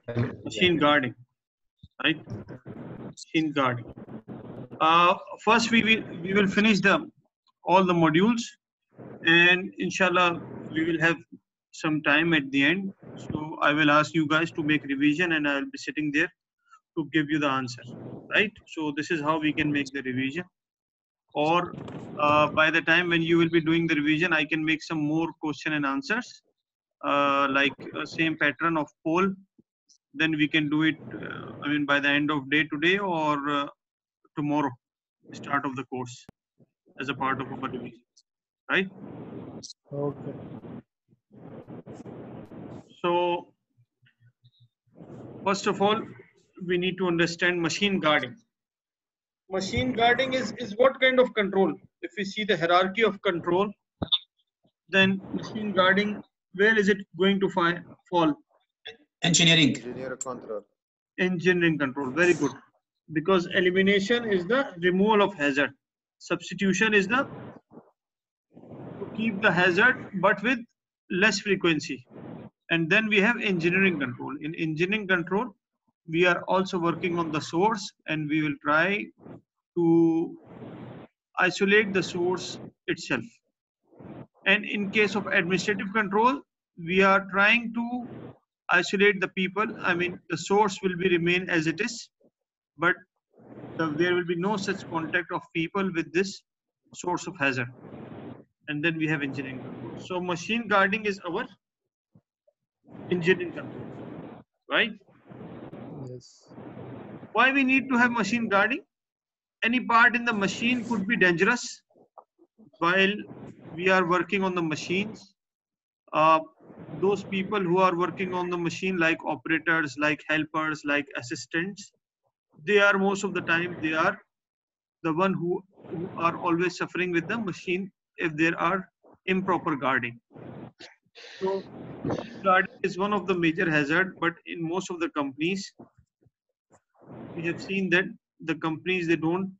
Machine guarding, right? Machine guarding. First, we will finish all the modules, and inshallah we will have some time at the end. So I will ask you guys to make revision, and I will be sitting there to give you the answer, right? So this is how we can make the revision. Or by the time when you will be doing the revision, I can make some more question and answers, like same pattern of poll. Then we can do it, I mean, by the end of day today or tomorrow, start of the course, as a part of our revision, right? Okay. So first of all, we need to understand machine guarding. Machine guarding is what kind of control? If we see the hierarchy of control, then machine guarding, where is it going to fall? Engineering. Engineer control. Engineering control. Very good. Because elimination is the removal of hazard. Substitution is the to keep the hazard but with less frequency. And then we have engineering control. In engineering control, we are also working on the source, and we will try to isolate the source itself. And in case of administrative control, we are trying to isolate the people. I mean, the source will be remain as it is, but there will be no such contact of people with this source of hazard. And then we have engineering control. So machine guarding is our engineering control, right? Yes. Why we need to have machine guarding? Any part in the machine could be dangerous while we are working on the machines. Those people who are working on the machine, like operators, like helpers, like assistants, they are most of the time, they are the one who are always suffering with the machine if there are improper guarding. So guarding is one of the major hazard, but in most of the companies, we have seen that the companies, they don't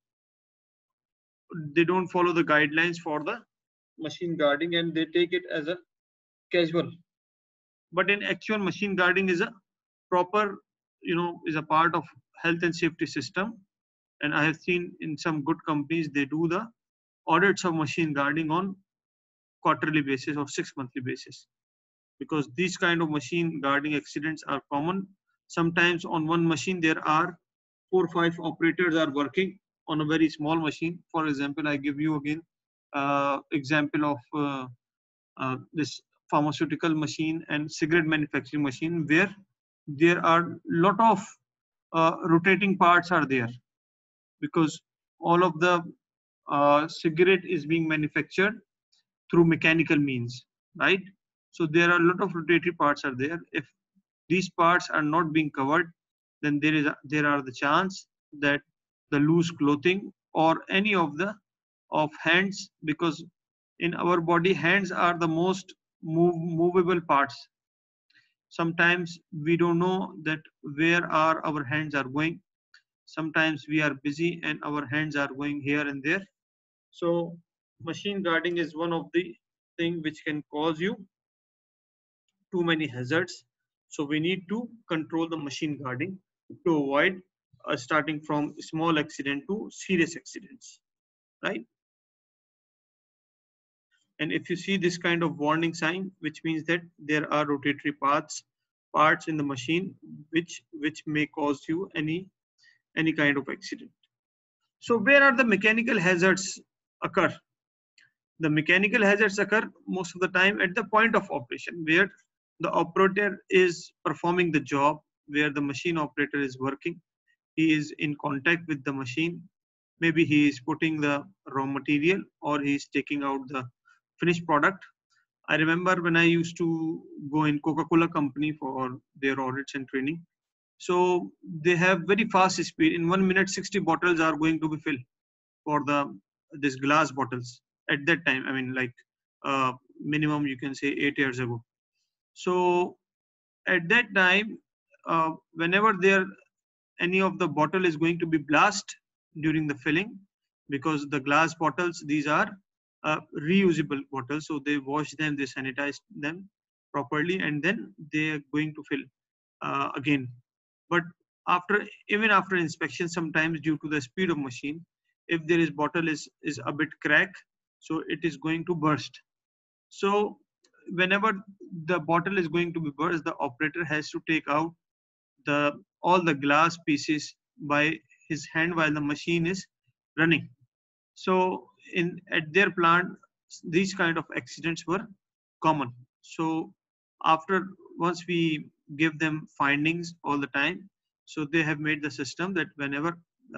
follow the guidelines for the machine guarding, and they take it as a casual. But in actual, machine guarding is a proper, is a part of health and safety system. And I have seen in some good companies, they do the audits of machine guarding on quarterly basis or 6 monthly basis, because these kind of machine guarding accidents are common. Sometimes on one machine there are 4 or 5 operators are working on a very small machine. For example, I give you again example of this pharmaceutical machine and cigarette manufacturing machine, where there are lot of rotating parts are there, because all of the cigarette is being manufactured through mechanical means, right? So there are a lot of rotatory parts are there. If these parts are not being covered, then there are the chance that the loose clothing or any of the hands, because in our body, hands are the most movable parts. Sometimes we don't know that where are our hands are going. Sometimes we are busy and our hands are going here and there. So machine guarding is one of the thing which can cause you too many hazards. So we need to control the machine guarding to avoid starting from small accident to serious accidents, right? And if you see this kind of warning sign, which means that there are rotatory parts in the machine which may cause you any kind of accident. So where are the mechanical hazards occur? The mechanical hazards occur most of the time at the point of operation, where the operator is performing the job, where the machine operator is working. He is in contact with the machine. Maybe he is putting the raw material, or he is taking out the finished product. I remember when I used to go in Coca-Cola company for their audits and training. So they have very fast speed. In 1 minute, 60 bottles are going to be filled for this glass bottles at that time. I mean, like minimum you can say 8 years ago. So at that time, whenever any of the bottle is going to be blast during the filling, because the glass bottles, these are reusable bottles, so they wash them, they sanitize them properly, and then they are going to fill. again. But even after inspection, sometimes due to the speed of machine, if there is bottle is a bit crack, so it is going to burst. So whenever the bottle is going to be burst, the operator has to take out the all the glass pieces by his hand while the machine is running. So in at their plant, these kind of accidents were common. So after once we give them findings all the time, so they have made the system that whenever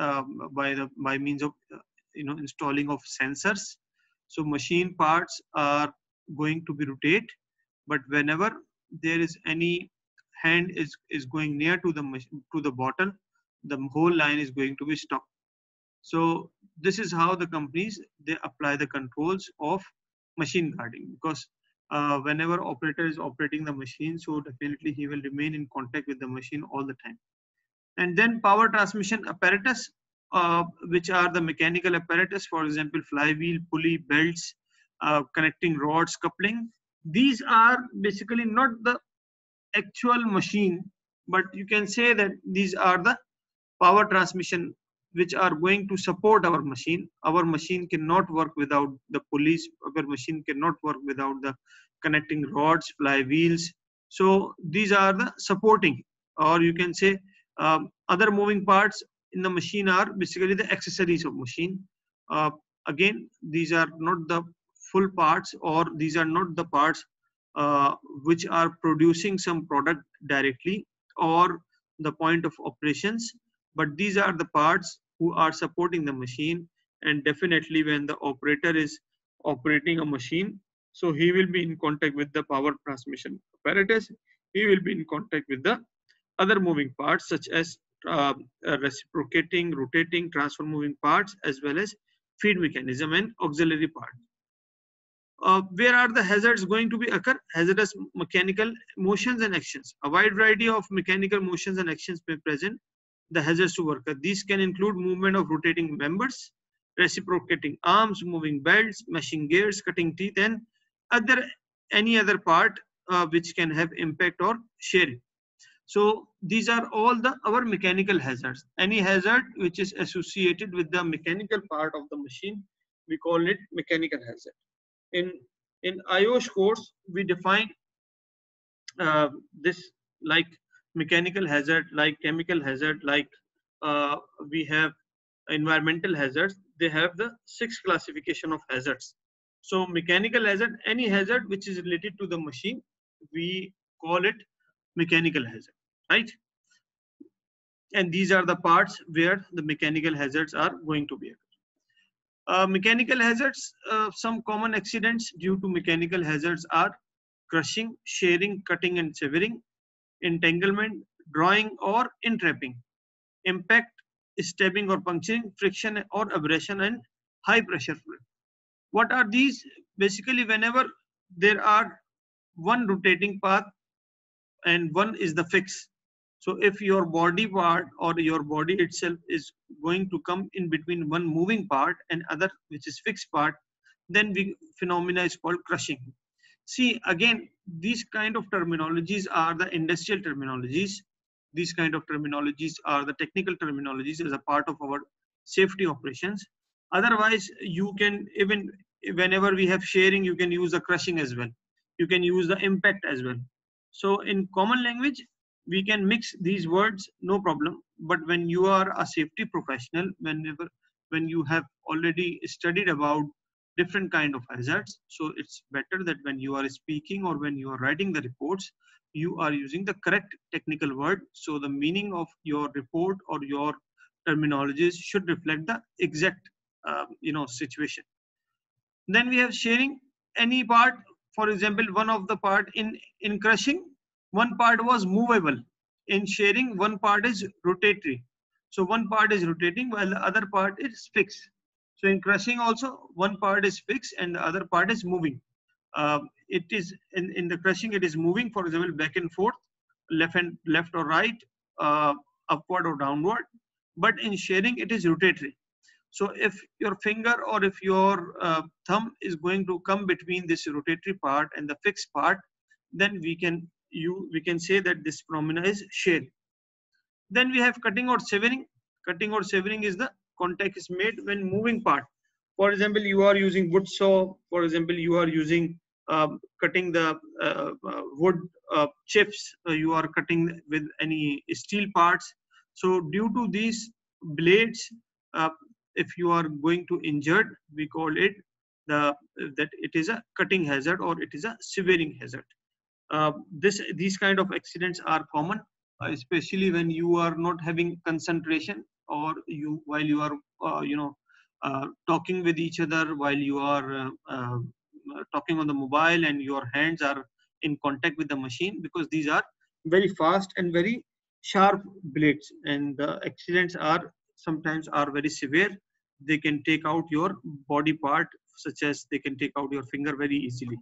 by means of installing of sensors, so machine parts are going to be rotate, but whenever there is any hand is going near to the bottle, the whole line is going to be stopped. So this is how the companies they apply the controls of machine guarding, because whenever operator is operating the machine, so definitely he will remain in contact with the machine all the time. And then power transmission apparatus, which are the mechanical apparatus, for example, flywheel, pulley, belts, connecting rods, coupling. These are basically not the actual machine, but you can say that these are the power transmission which are going to support our machine. Our machine cannot work without the pulleys. Our machine cannot work without the connecting rods, flywheels. So these are the supporting, or you can say other moving parts in the machine are basically the accessories of machine. Uh, Again, these are not the full parts, or these are not the parts which are producing some product directly or the point of operations, but these are the parts who are supporting the machine. And definitely when the operator is operating a machine, so he will be in contact with the power transmission apparatus. He will be in contact with the other moving parts such as reciprocating, rotating, transfer moving parts, as well as feed mechanism and auxiliary parts. Where are the hazards going to be occur? Hazardous mechanical motions and actions. A wide variety of mechanical motions and actions may present the hazards to worker. These can include movement of rotating members, reciprocating arms, moving belts, meshing gears, cutting teeth, and any other part which can have impact or sharing. So these are all our mechanical hazards. Any hazard which is associated with the mechanical part of the machine, we call it mechanical hazard. In IOSH course, we define this like mechanical hazard, like chemical hazard, like we have environmental hazards. They have the 6 classification of hazards. So mechanical hazard, any hazard which is related to the machine, we call it mechanical hazard, right? And these are the parts where the mechanical hazards are going to be. Mechanical hazards, some common accidents due to mechanical hazards are crushing, shearing, cutting and severing, entanglement, drawing or entrapping, impact, stabbing or puncturing, friction or abrasion, and high pressure fluid. What are these? Basically, whenever there are one rotating path and one is the fix. So if your body part or your body itself is going to come in between one moving part and other which is fixed part, then the phenomena is called crushing. See, again, these kind of terminologies are the industrial terminologies. These kind of terminologies are the technical terminologies as a part of our safety operations. Otherwise, you can even whenever we have shearing, you can use the crushing as well. You can use the impact as well. So in common language, we can mix these words, no problem. But when you are a safety professional, when you have already studied about different kind of hazards, so it's better that when you are speaking or when you are writing the reports, you are using the correct technical word. So the meaning of your report or your terminologies should reflect the exact situation. Then we have shearing. Any part, for example, one of the part in crushing, one part was movable. In shearing, one part is rotatory. So one part is rotating while the other part is fixed. So in crushing also, one part is fixed and the other part is moving. It is in the crushing, it is moving, for example, back and forth, left or right, upward or downward. But in shearing, it is rotatory. So if your finger or if your thumb is going to come between this rotatory part and the fixed part, then we can we can say that this phenomena is shear. Then we have cutting or severing. Cutting or severing is the contact is made when moving part. For example, you are using wood saw. For example, you are using cutting the wood chips. You are cutting with any steel parts. So due to these blades, uh, if you are going to injured, we call it that it is a cutting hazard or it is a severing hazard. These kind of accidents are common, especially when you are not having concentration, or you while you are talking with each other, while you are talking on the mobile and your hands are in contact with the machine, because these are very fast and very sharp blades, and the accidents are sometimes are very severe. They can take out your body part, such as they can take out your finger very easily.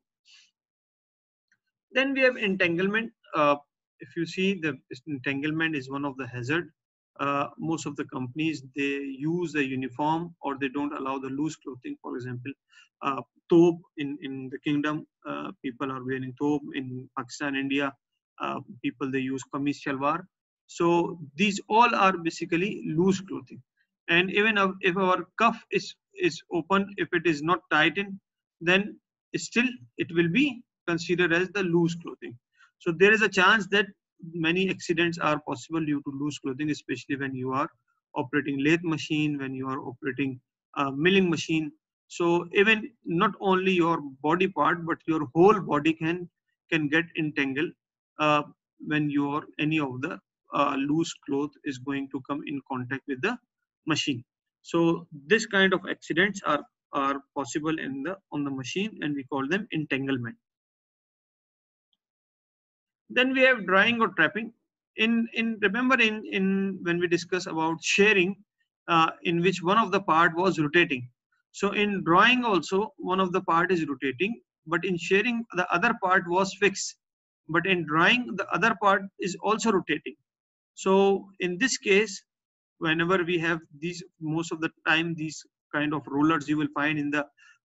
Then we have entanglement. If you see, the entanglement is one of the hazard. Most of the companies, they use a uniform, or they don't allow the loose clothing. For example, thobe in the kingdom, people are wearing thobe. In Pakistan, India, people they use kameez shalwar. So these all are basically loose clothing. And even if our cuff is open, if it is not tightened, then still it will be considered as the loose clothing. So there is a chance that many accidents are possible due to loose clothing, especially when you are operating lathe machine, when you are operating milling machine. So even not only your body part, but your whole body can get entangled uh, when your any of the loose cloth is going to come in contact with the machine. So this kind of accidents are possible in the on the machine, and we call them entanglement. Then we have drying or trapping. In remember in when we discuss about shearing, in which one of the part was rotating. So in drawing also one of the part is rotating, but in shearing the other part was fixed. But in drawing the other part is also rotating. So in this case, whenever we have these, most of the time these kind of rollers you will find in the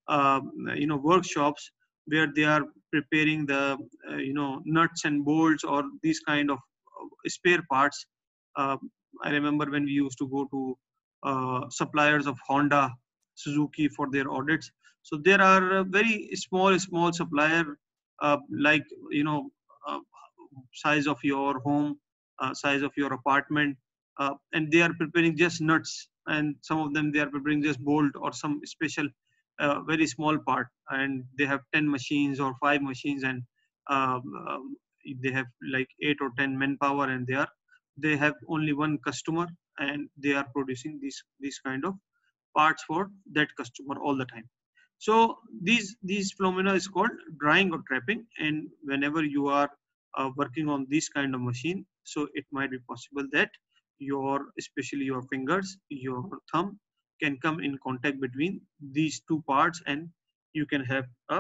workshops, where they are preparing the nuts and bolts or these kind of spare parts. uh, I remember when we used to go to suppliers of Honda, Suzuki for their audits. So there are very small supplier, like you know uh, size of your home, size of your apartment, and they are preparing just nuts, and some of them they are preparing just bolt or some special very small part, and they have 10 machines or 5 machines, and um, um, they have like 8 or 10 manpower, and they have only one customer, and they are producing these kind of parts for that customer all the time. So these phenomena is called drying or trapping, and whenever you are working on this kind of machine, so it might be possible that your, especially your fingers, your thumb can come in contact between these two parts, and you can have a,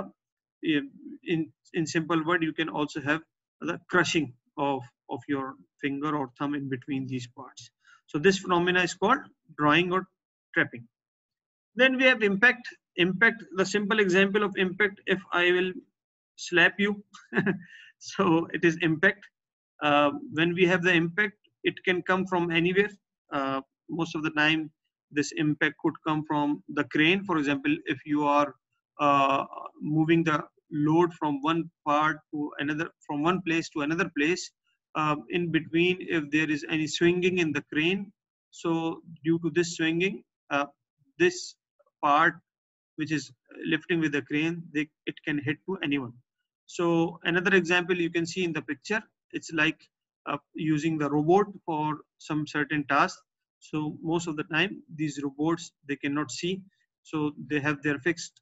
in simple word, you can also have the crushing of your finger or thumb in between these parts. So this phenomena is called drawing or trapping. Then we have impact. Impact, the simple example of impact, if I will slap you, so it is impact. When we have the impact, it can come from anywhere. Most of the time, this impact could come from the crane. For example, if you are uh, moving the load from one part to another, from one place to another place, in between, if there is any swinging in the crane, so due to this swinging, this part which is lifting with the crane, it can hit to anyone. So another example you can see in the picture, it's like using the robot for some certain task. So most of the time these robots, they cannot see, so they have their fixed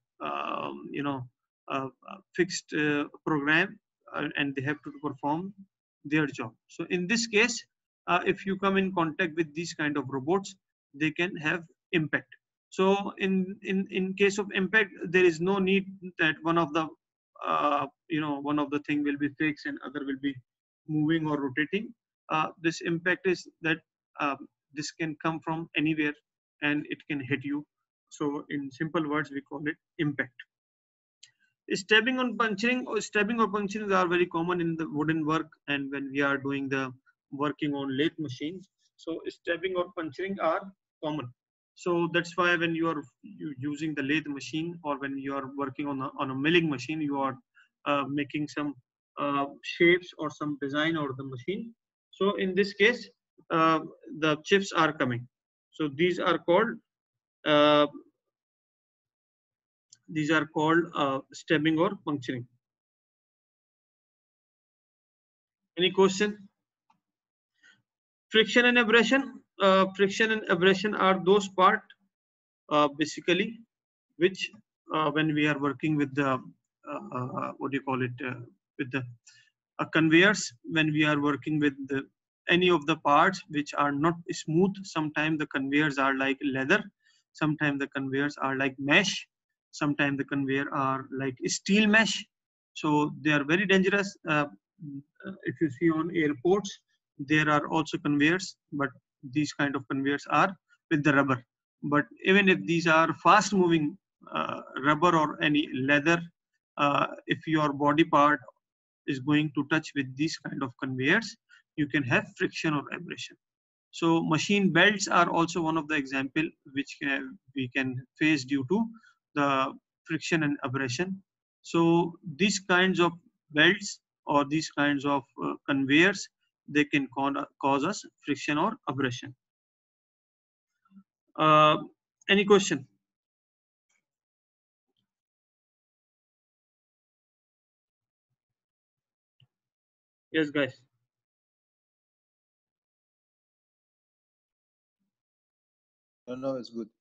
fixed program, and they have to perform their job. So in this case, if you come in contact with these kind of robots, they can have impact. So in case of impact, there is no need that one of the one of the thing will be fixed and other will be moving or rotating. This impact is that this can come from anywhere, and it can hit you. So in simple words, we call it impact. Stabbing or puncturing are very common in the wooden work and when we are doing the working on lathe machines. So stabbing or puncturing are common. So that's why when you are using the lathe machine or when you are working on a milling machine, you are making some shapes or some design or the machine. So in this case, the chips are coming. So uh, these are called stabbing or puncturing. Any question? Friction and abrasion. Friction and abrasion are those part basically which when we are working with the what do you call it with the conveyors, when we are working with any of the parts which are not smooth. Sometimes the conveyors are like leather, sometimes the conveyors are like mesh, sometimes the conveyor are like steel mesh. So they are very dangerous. If you see on airports, there are also conveyors, but these kind of conveyors are with the rubber. But even if these are fast moving rubber or any leather, if your body part is going to touch with these kind of conveyors, you can have friction or abrasion. So machine belts are also one of the example which we can face due to the friction and abrasion. So these kinds of belts or these kinds of conveyors, they can cause us friction or abrasion. Uh, any question? Yes, guys. No, it's good.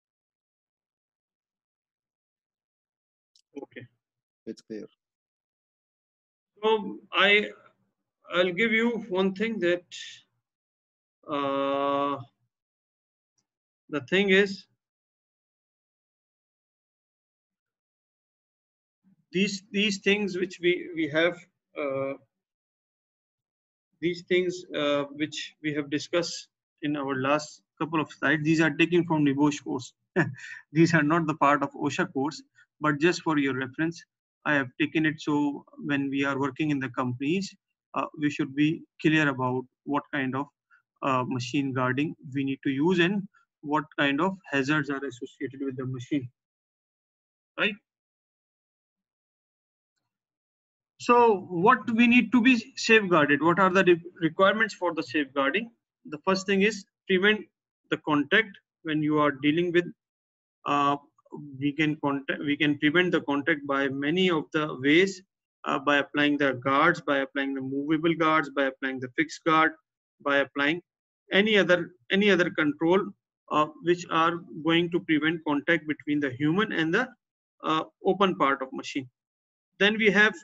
Okay. It's clear. So I'll give you one thing that uh, the thing is these things which we have uh, these things which we have discussed in our last couple of slides, these are taken from NIBOSH course. These are not the part of OSHA course, but just for your reference, I have taken it so when we are working in the companies, we should be clear about what kind of machine guarding we need to use and what kind of hazards are associated with the machine, right? So what we need to be safeguarded? What are the requirements for the safeguarding? The first thing is prevent the contact when you are dealing with. Uh, we can prevent the contact by many of the ways, by applying the guards, by applying the movable guards, by applying the fixed guard, by applying any other control which are going to prevent contact between the human and the open part of machine. Then we have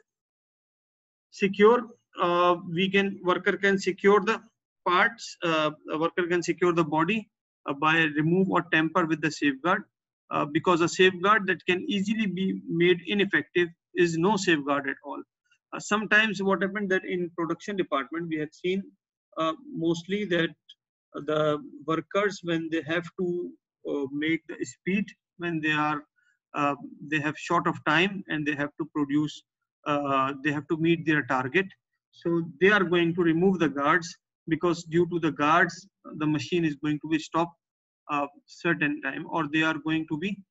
secure. Worker can secure the parts. A worker can secure the body by remove or tamper with the safeguard, because a safeguard that can easily be made ineffective is no safeguard at all. Sometimes what happened that in production department we had seen mostly that the workers, when they have to make the speed, when uh, they have short of time and they have to produce, they have to meet their target, so they are going to remove the guards, because due to the guards the machine is going to be stopped certain time, or they are going to be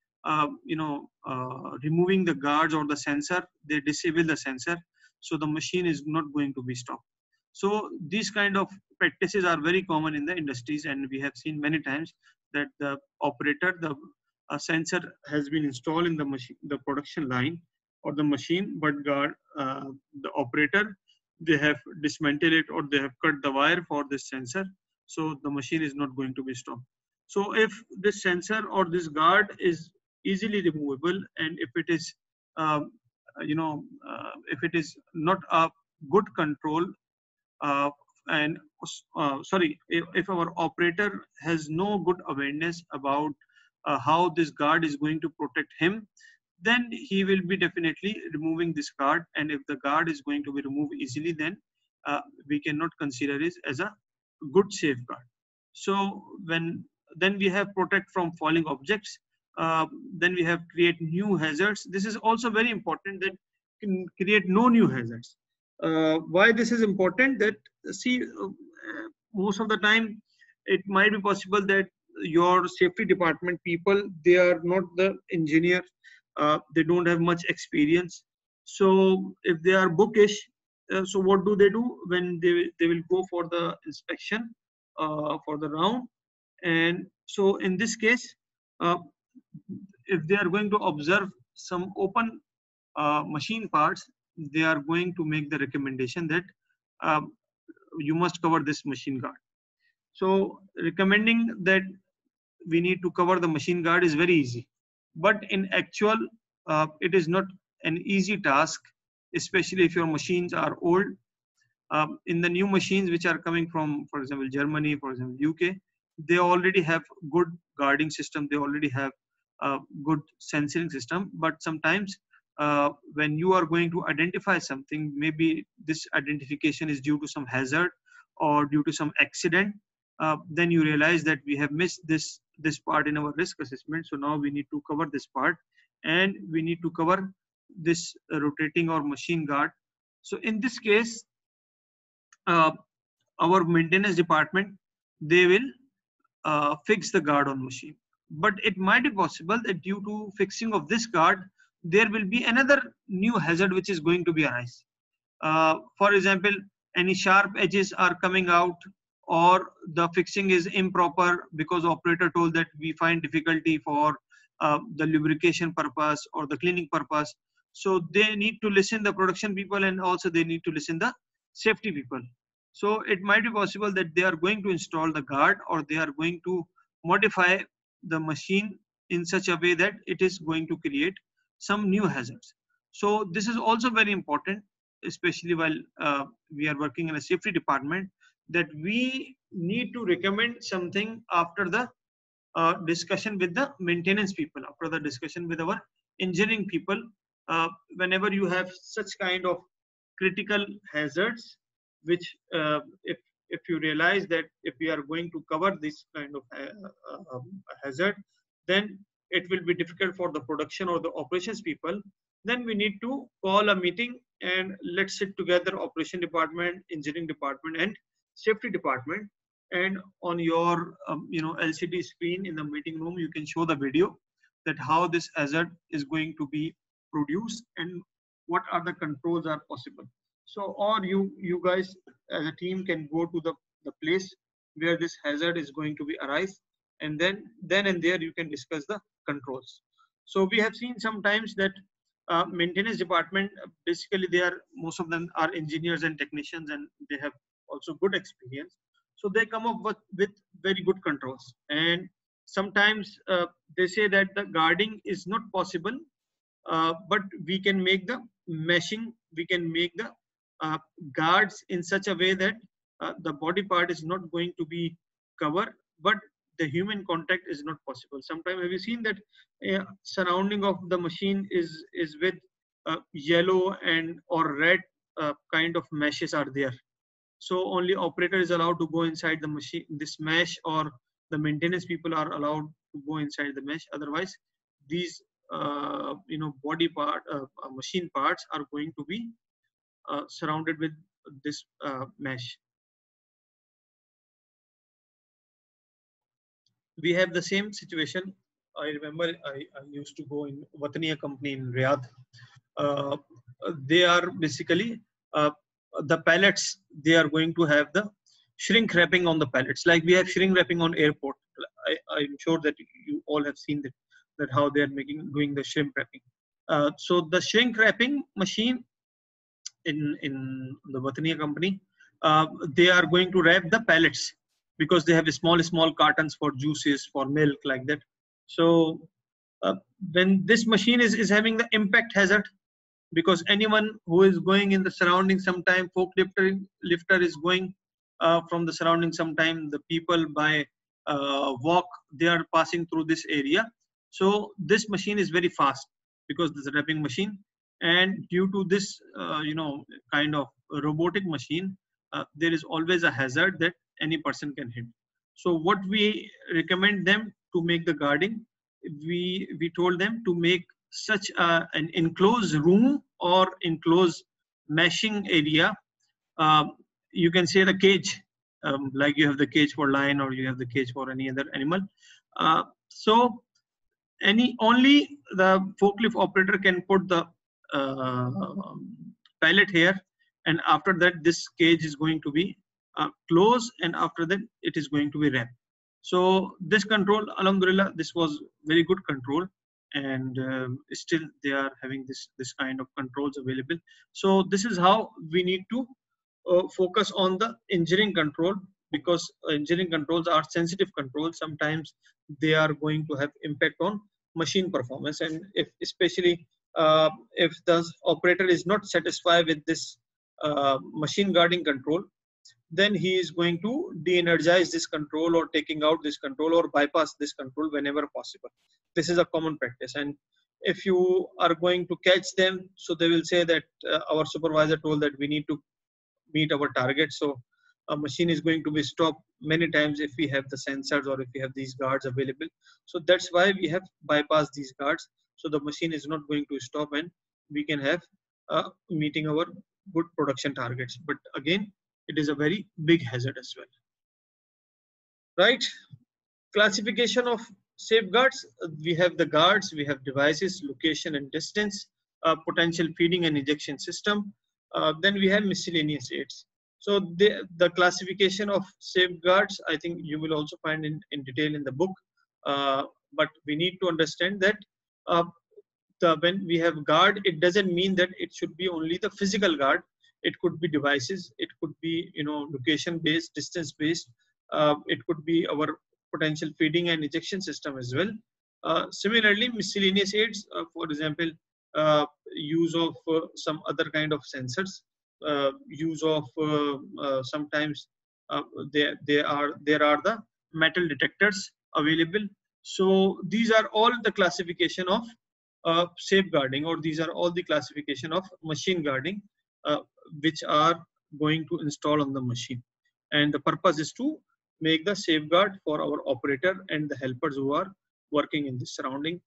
removing the guards or the sensor, they disable the sensor, so the machine is not going to be stopped. So these kind of practices are very common in the industries, and we have seen many times that the operator, the sensor has been installed in the machine, the production line or the machine, but the operator, they have dismantled it or they have cut the wire for this sensor, so the machine is not going to be stopped. So if this sensor or this guard is easily removable, and if it is um, if it is not a good control, uh, and sorry, if our operator has no good awareness about how this guard is going to protect him, then he will be definitely removing this guard, and if the guard is going to be removed easily, then we cannot consider it as a good safeguard. So when then we have protect from falling objects. Then we have create new hazards. This is also very important, that can create no new hazards. Why this is important? That see, most of the time it might be possible that your safety department people, they are not the engineer, they don't have much experience. So if they are bookish, so what do they do when they will go for the inspection, for the round? And so in this case, uh, if they are going to observe some open machine parts, they are going to make the recommendation that um, you must cover this machine guard. So recommending that we need to cover the machine guard is very easy, but in actual, it is not an easy task, especially if your machines are old. In the new machines which are coming from, for example, Germany, for example, UK, they already have good guarding system. They already have a good sensing system. But sometimes when you are going to identify something, maybe this identification is due to some hazard or due to some accident, then you realize that we have missed this part in our risk assessment. So now we need to cover this part, and we need to cover this rotating or machine guard. So in this case, uh, our maintenance department, they will fix the guard on machine. But it might be possible that due to fixing of this guard, there will be another new hazard which is going to be arise. For example, any sharp edges are coming out, or the fixing is improper because operator told that we find difficulty for the lubrication purpose or the cleaning purpose. So they need to listen the production people, and also they need to listen the safety people. So it might be possible that they are going to install the guard, or they are going to modify the machine in such a way that it is going to create some new hazards. So this is also very important, especially while we are working in a safety department, that we need to recommend something after the discussion with the maintenance people, after the discussion with our engineering people. Whenever you have such kind of critical hazards, which if you realize that if we are going to cover this kind of hazard, then it will be difficult for the production or the operations people. Then we need to call a meeting, and let's sit together, operation department, engineering department, and safety department. And on your LCD screen in the meeting room, you can show the video that how this hazard is going to be produced and what are the controls are possible. So, or you guys as a team can go to the place where this hazard is going to be arise, and then and there you can discuss the controls. So we have seen sometimes that maintenance department, basically they are, most of them are engineers and technicians, and they have also good experience. So they come up with very good controls, and sometimes they say that the guarding is not possible, but we can make the meshing, we can make the guards in such a way that the body part is not going to be covered, but the human contact is not possible. Sometimes have you seen that surrounding of the machine is with yellow and or red kind of meshes are there. So only operator is allowed to go inside the machine, this mesh, or the maintenance people are allowed to go inside the mesh. Otherwise, these body part, machine parts are going to be surrounded with this mesh. We have the same situation. I remember I used to go in Wataniya company in Riyadh. They are basically the pallets. They are going to have the shrink wrapping on the pallets, like we have shrink wrapping on airport. I'm sure that you all have seen that how they are doing the shrink wrapping. So the shrink wrapping machine in the Wataniya company, they are going to wrap the pallets because they have small cartons for juices, for milk, like that. So when this machine is having the impact hazard, because anyone who is going in the surrounding, sometime lifter is going from the surrounding, sometime the people by walk, they are passing through this area. So this machine is very fast because this is a wrapping machine, and due to this kind of robotic machine, there is always a hazard that any person can hit. So what we recommend them to make the guarding, we told them to make such an enclosed room or enclosed meshing area. You can say the cage, like you have the cage for lion or you have the cage for any other animal. So only the forklift operator can put the uh, pallet here, and after that this cage is going to be closed, and after that it is going to be wrapped. So this control, alhamdulillah, this was very good control, and still they are having this kind of controls available. So this is how we need to focus on the engineering control, because engineering controls are sensitive controls. Sometimes they are going to have impact on machine performance, and if especially if the operator is not satisfied with this machine guarding control, then he is going to de-energize this control or taking out this control or bypass this control whenever possible. This is a common practice, and if you are going to catch them, so they will say that our supervisor told that we need to meet our target. So a machine is going to be stopped many times if we have the sensors or if we have these guards available. So that's why we have bypassed these guards. So the machine is not going to stop, and we can have meeting our good production targets. But again, it is a very big hazard as well. Right? Classification of safeguards. We have the guards, we have devices, location and distance, potential feeding and ejection system. Then we have miscellaneous aids. So the classification of safeguards, I think you will also find in detail in the book. But we need to understand that when we have guard, it doesn't mean that it should be only the physical guard. It could be devices, it could be location based, distance based, it could be our potential feeding and ejection system as well. Similarly, miscellaneous aids, for example, use of some other kind of sensors, use of sometimes there are the metal detectors available. So these are all the classification of safeguarding, or these are all the classification of machine guarding which are going to install on the machine, and the purpose is to make the safeguard for our operator and the helpers who are working in this surrounding.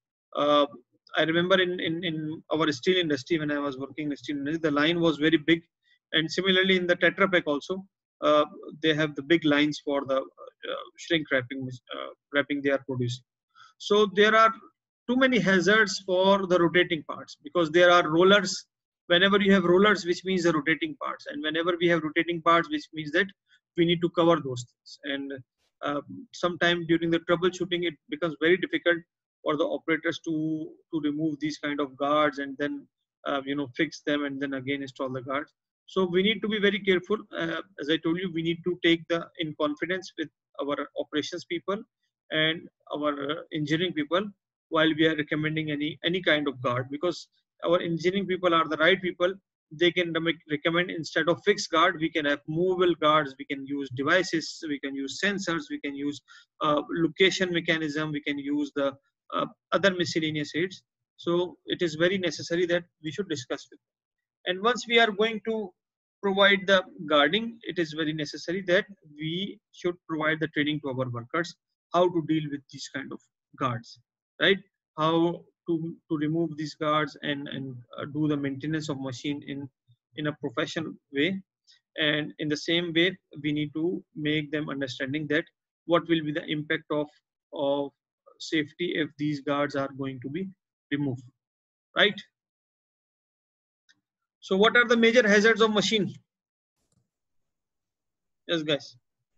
I remember in our steel industry, when I was working in steel industry, the line was very big, and similarly in the Tetra Pak also, they have the big lines for the shrink wrapping they are producing. So there are too many hazards for the rotating parts, because there are rollers. Whenever you have rollers, which means the rotating parts, and whenever we have rotating parts, which means that we need to cover those things. And sometime during the troubleshooting, it becomes very difficult for the operators to remove these kind of guards and then fix them and then again install the guards. So we need to be very careful. As I told you, we need to take in confidence with our operations people and our engineering people while we are recommending any kind of guard, because our engineering people are the right people. They can recommend, instead of fixed guard, we can have movable guards, we can use devices, we can use sensors, we can use location mechanism, we can use the other miscellaneous aids. So it is very necessary that we should discuss with them. And once we are going to provide the guarding, it is very necessary that we should provide the training to our workers how to deal with these kind of guards, right? How to remove these guards and do the maintenance of machine in a professional way. And in the same way, we need to make them understanding that what will be the impact of safety if these guards are going to be removed, right? So what are the major hazards of machine? Yes, guys.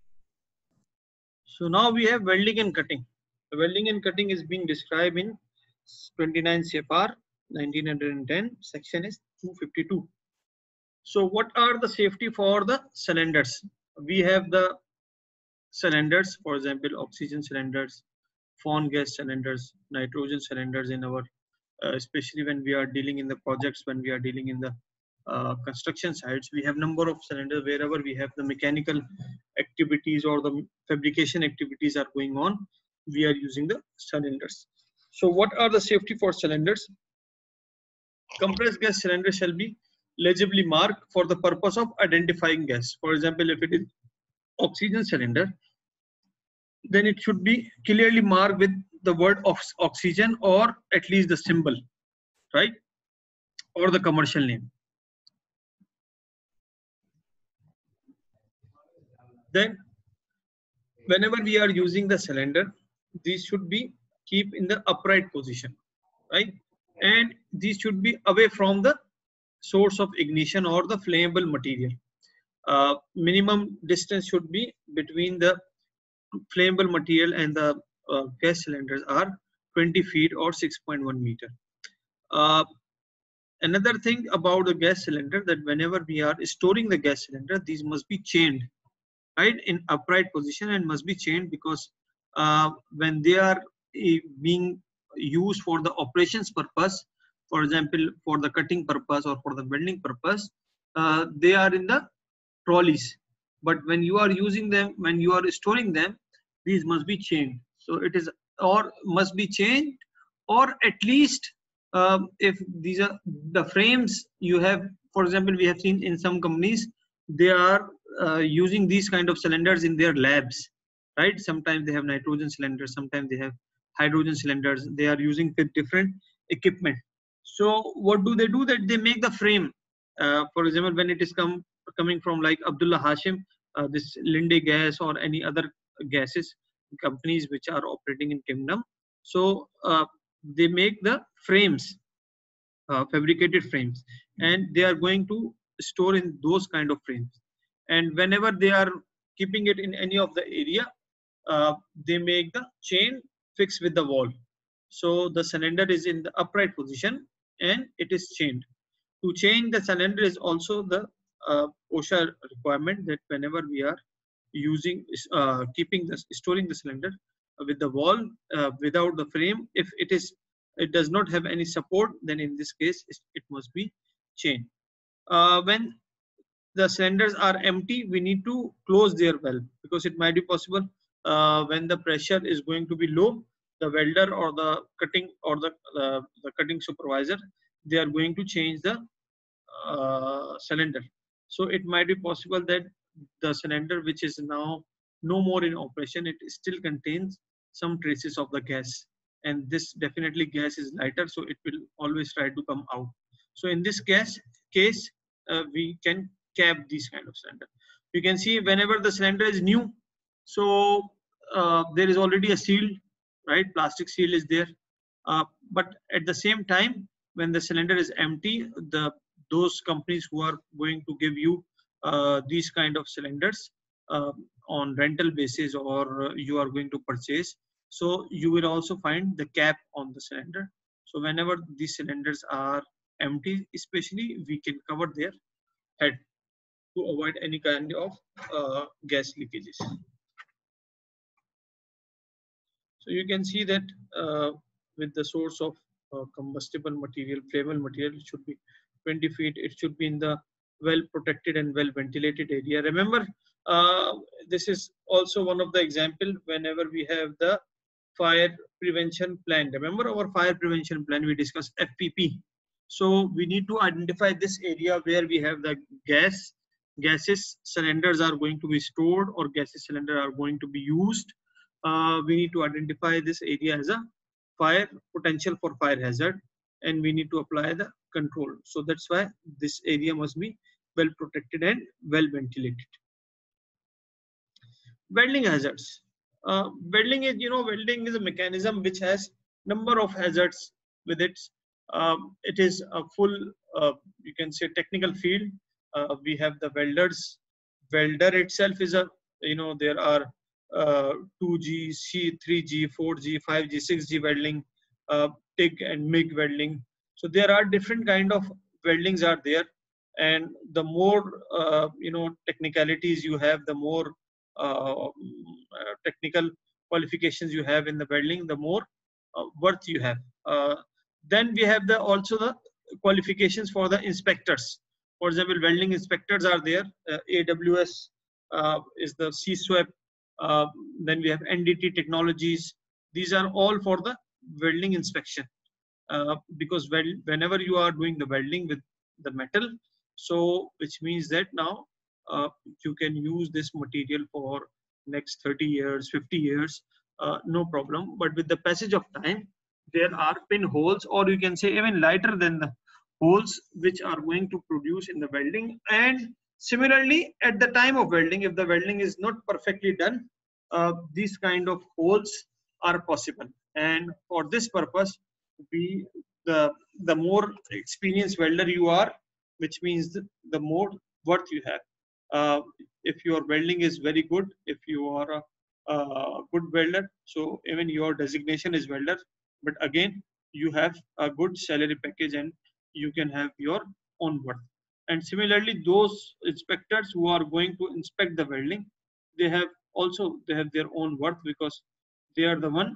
So now we have welding and cutting. The welding and cutting is being described in 29 CFR 1910, section is 252. So what are the safety for the cylinders? We have the cylinders, for example, oxygen cylinders, foreign gas cylinders, nitrogen cylinders in our, especially when we are dealing in the projects, when we are dealing in the construction sites, we have number of cylinders. Wherever we have the mechanical activities or the fabrication activities are going on, we are using the cylinders. So what are the safety for cylinders? Compressed gas cylinder shall be legibly marked for the purpose of identifying gas. For example, if it is oxygen cylinder, then it should be clearly marked with the word oxygen, or at least the symbol, right, or the commercial name. Then whenever we are using the cylinder, these should be keep in the upright position, right, and these should be away from the source of ignition or the flammable material. Minimum distance should be between the flammable material and the gas cylinders are 20 feet or 6.1 meter. Uh, Another thing about the gas cylinder, that whenever we are storing the gas cylinder, these must be chained, right, in upright position, and must be chained, because when they are being used for the operations purpose, for example for the cutting purpose or for the welding purpose, they are in the trolleys. But when you are using them, when you are storing them, these must be chained. So it is, or must be chained, or at least if these are the frames you have, for example we have seen in some companies, they are using these kind of cylinders in their labs, right. Sometimes they have nitrogen cylinders, sometimes they have hydrogen cylinders, they are using with different equipment. So what do? That they make the frame. For example, when it is coming from like Abdullah Hashim, this Linde gas or any other gases companies which are operating in Kingdom, so they make the frames, fabricated frames, and they are going to store in those kind of frames. And whenever they are keeping it in any of the area, they make the chain fixed with the wall. So the cylinder is in the upright position and it is chained. To change the cylinder is also the OSHA requirement, that whenever we are using keeping the storing the cylinder with the wall without the frame, if it does not have any support, then in this case it must be chained. When the cylinders are empty, we need to close their valve, because it might be possible when the pressure is going to be low, the welder or the cutting or the cutting supervisor, they are going to change the cylinder. So it might be possible that the cylinder which is now no more in operation, it still contains some traces of the gas, and this definitely gas is lighter, so it will always try to come out. So in this case we can cap these kind of cylinder. You can see whenever the cylinder is new, so there is already a seal, right, plastic seal is there, but at the same time when the cylinder is empty, those companies who are going to give you these kind of cylinders on rental basis, or you are going to purchase, so you will also find the cap on the cylinder. So whenever these cylinders are empty, especially, we can cover their head to avoid any kind of gas leakages. So you can see that with the source of combustible material, flammable material, it should be 20 feet. It should be in the well protected and well ventilated area. Remember, this is also one of the example whenever we have the fire prevention plan. Remember our fire prevention plan, we discussed FPP. So we need to identify this area where we have the gases cylinders are going to be stored, or gases cylinder are going to be used. We need to identify this area as a fire potential for fire hazard, and we need to apply the control. So that's why this area must be well protected and well ventilated. Welding hazards. Welding is a mechanism which has number of hazards with it. It is a full, you can say, technical field. We have the welders. Welder itself is a, there are 2G, 3G, 4G, 5G, 6G welding, TIG and MIG welding. So there are different kind of weldings are there, and the more technicalities you have, the more technical qualifications you have in the welding, the more worth you have. Then we have also the qualifications for the inspectors. For example, welding inspectors are there. AWS is the CSWEP. Then we have NDT technologies. These are all for the welding inspection, because whenever you are doing the welding with the metal, so which means that now you can use this material for next 30 years, 50 years. no problem. But with the passage of time, there are pinholes, or you can say even lighter than the holes, which are going to produce in the welding. And similarly, at the time of welding, if the welding is not perfectly done, these kind of holes are possible. And for this purpose, we the more experienced welder you are, which means the more worth you have. If your welding is very good, if you are a good welder, so even your designation is welder, but again you have a good salary package and you can have your own worth. And similarly, those inspectors who are going to inspect the welding, they have their own worth, because they are the one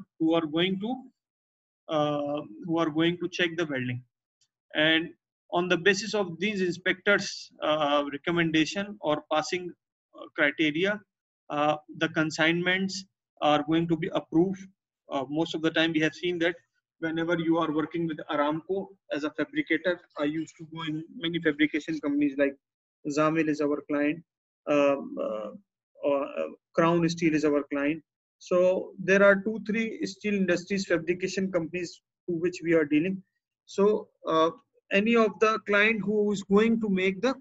who are going to check the welding. And on the basis of these inspectors recommendation or passing criteria, the consignments are going to be approved. Most of the time we have seen that whenever you are working with Aramco as a fabricator, I used to go in many fabrication companies like Zamil is our client, um, uh, Crown Steel is our client. So there are 2-3 steel industries fabrication companies to which we are dealing. So any of the client who is going to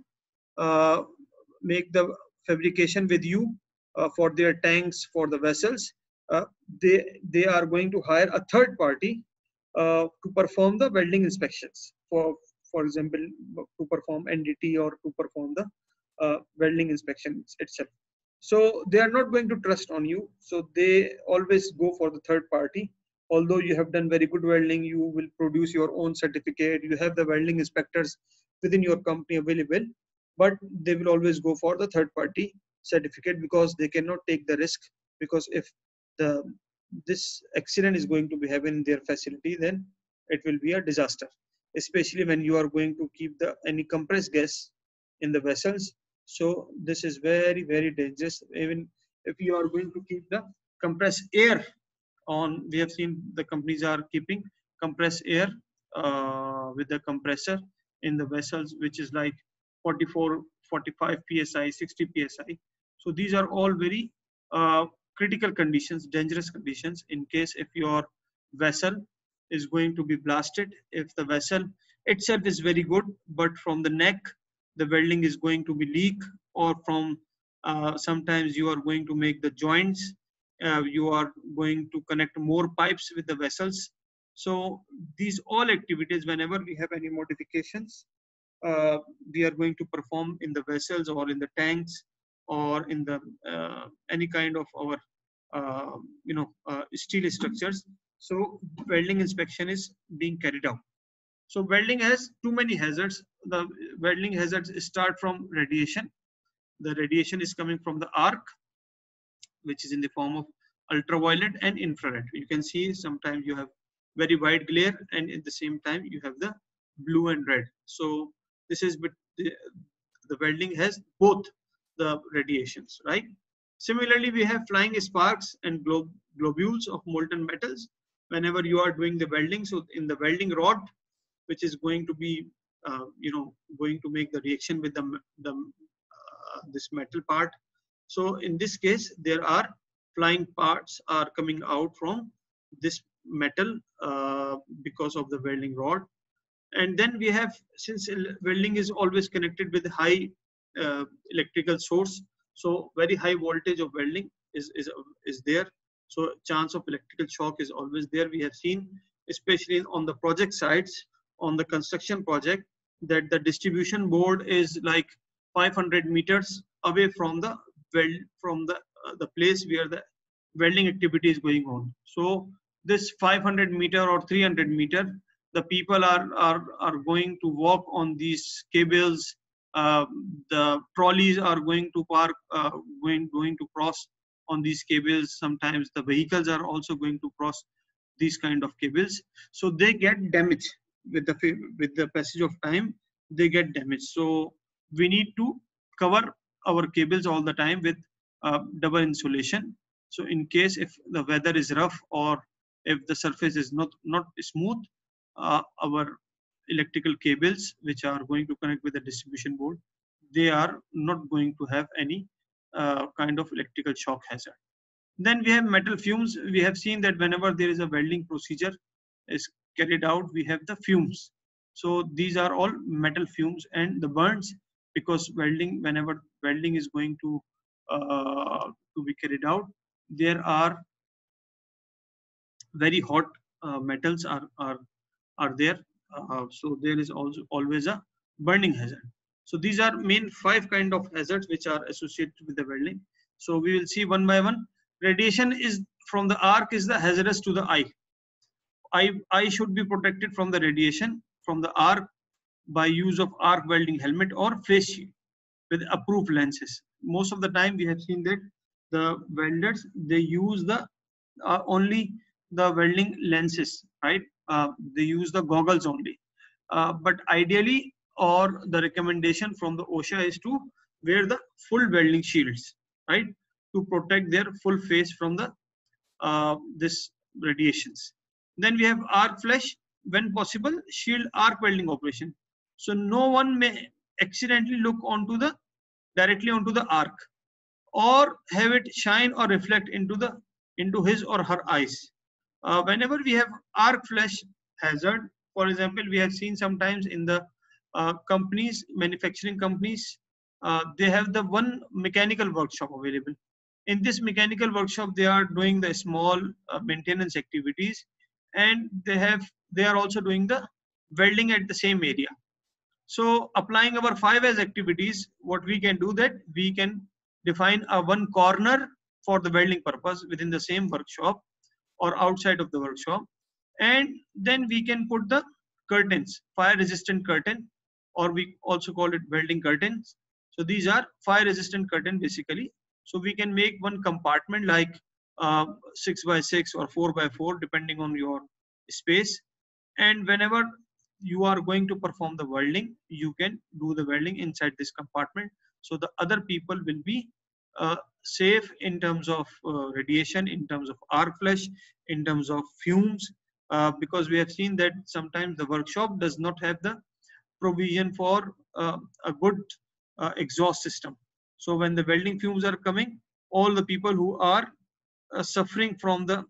uh, make the fabrication with you for their tanks, for the vessels, uh, they are going to hire a third party to perform the welding inspections, for example, to perform NDT or to perform the welding inspections itself. So they are not going to trust on you, so they always go for the third party. Although you have done very good welding, you will produce your own certificate, you have the welding inspectors within your company available, but they will always go for the third party certificate, because they cannot take the risk. Because if the this accident is going to be happen in their facility, then it will be a disaster, especially when you are going to keep the any compressed gas in the vessels. So this is very, very dangerous. Even if you are going to keep the compressed air on, we have seen the companies are keeping compressed air with the compressor in the vessels, which is like 44, 45 psi, 60 psi. So these are all very critical conditions, dangerous conditions, in case if your vessel is going to be blasted. If the vessel itself is very good, but from the neck the welding is going to be leak, or from sometimes you are going to make the joints, you are going to connect more pipes with the vessels. So these all activities, whenever we have any modifications, uh, we are going to perform in the vessels or in the tanks or in the any kind of our steel structures. So welding inspection is being carried out. So welding has too many hazards. The welding hazards start from radiation. The radiation is coming from the arc, which is in the form of ultraviolet and infrared. You can see sometimes you have very wide glare, and at the same time you have the blue and red. So this is the welding has both the radiations, right? Similarly, we have flying sparks and globules of molten metals whenever you are doing the welding. So in the welding rod, which is going to be going to make the reaction with the this metal part. So in this case, there are flying parts are coming out from this metal because of the welding rod. And then we have, since welding is always connected with high electrical source, so very high voltage of welding is there. So chance of electrical shock is always there. We have seen, especially on the project sites, on the construction project, that the distribution board is like 500 meters away from the the place where the welding activity is going on. So this 500-meter or 300-meter, the people are going to walk on these cables. The trolleys are going to park, going to cross on these cables. Sometimes the vehicles are also going to cross these kind of cables. So they get damaged with the passage of time. They get damaged. So we need to cover our cables all the time with double insulation. So in case if the weather is rough or if the surface is not smooth, our electrical cables which are going to connect with the distribution board, they are not going to have any kind of electrical shock hazard. Then we have metal fumes. We have seen that whenever there is a welding procedure is carried out, we have the fumes. So these are all metal fumes, and the burns, because welding, whenever welding is going to be carried out, there are very hot metals are there. So there is also always a burning hazard. So these are main 5 kind of hazards which are associated with the welding. So we will see one by one. Radiation is from the arc is the hazardous to the eye. Eye should be protected from the radiation from the arc by use of arc welding helmet or face shield with approved lenses. Most of the time we have seen that the welders, they use the only the welding lenses, right? They use the goggles only. But ideally, or the recommendation from the OSHA is to wear the full welding shields, right, to protect their full face from the this radiations. Then we have arc flash. When possible, shield arc welding operation. So no one may accidentally look onto the directly onto the arc, or have it shine or reflect into his or her eyes. Whenever we have arc flash hazard, for example, we have seen sometimes in the companies, manufacturing companies, they have the one mechanical workshop available. In this mechanical workshop, they are doing the small maintenance activities, and they are also doing the welding at the same area. So applying our 5S activities, what we can do that we can define a one corner for the welding purpose within the same workshop or outside of the workshop, and then we can put the curtains, fire resistant curtain, or we also call it welding curtains. So these are fire resistant curtain basically. So we can make one compartment like 6 by 6 or 4 by 4 depending on your space, and whenever you are going to perform the welding, you can do the welding inside this compartment, so the other people will be safe in terms of radiation, in terms of arc flash, in terms of fumes, because we have seen that sometimes the workshop does not have the provision for a good exhaust system. So when the welding fumes are coming, all the people who are suffering from the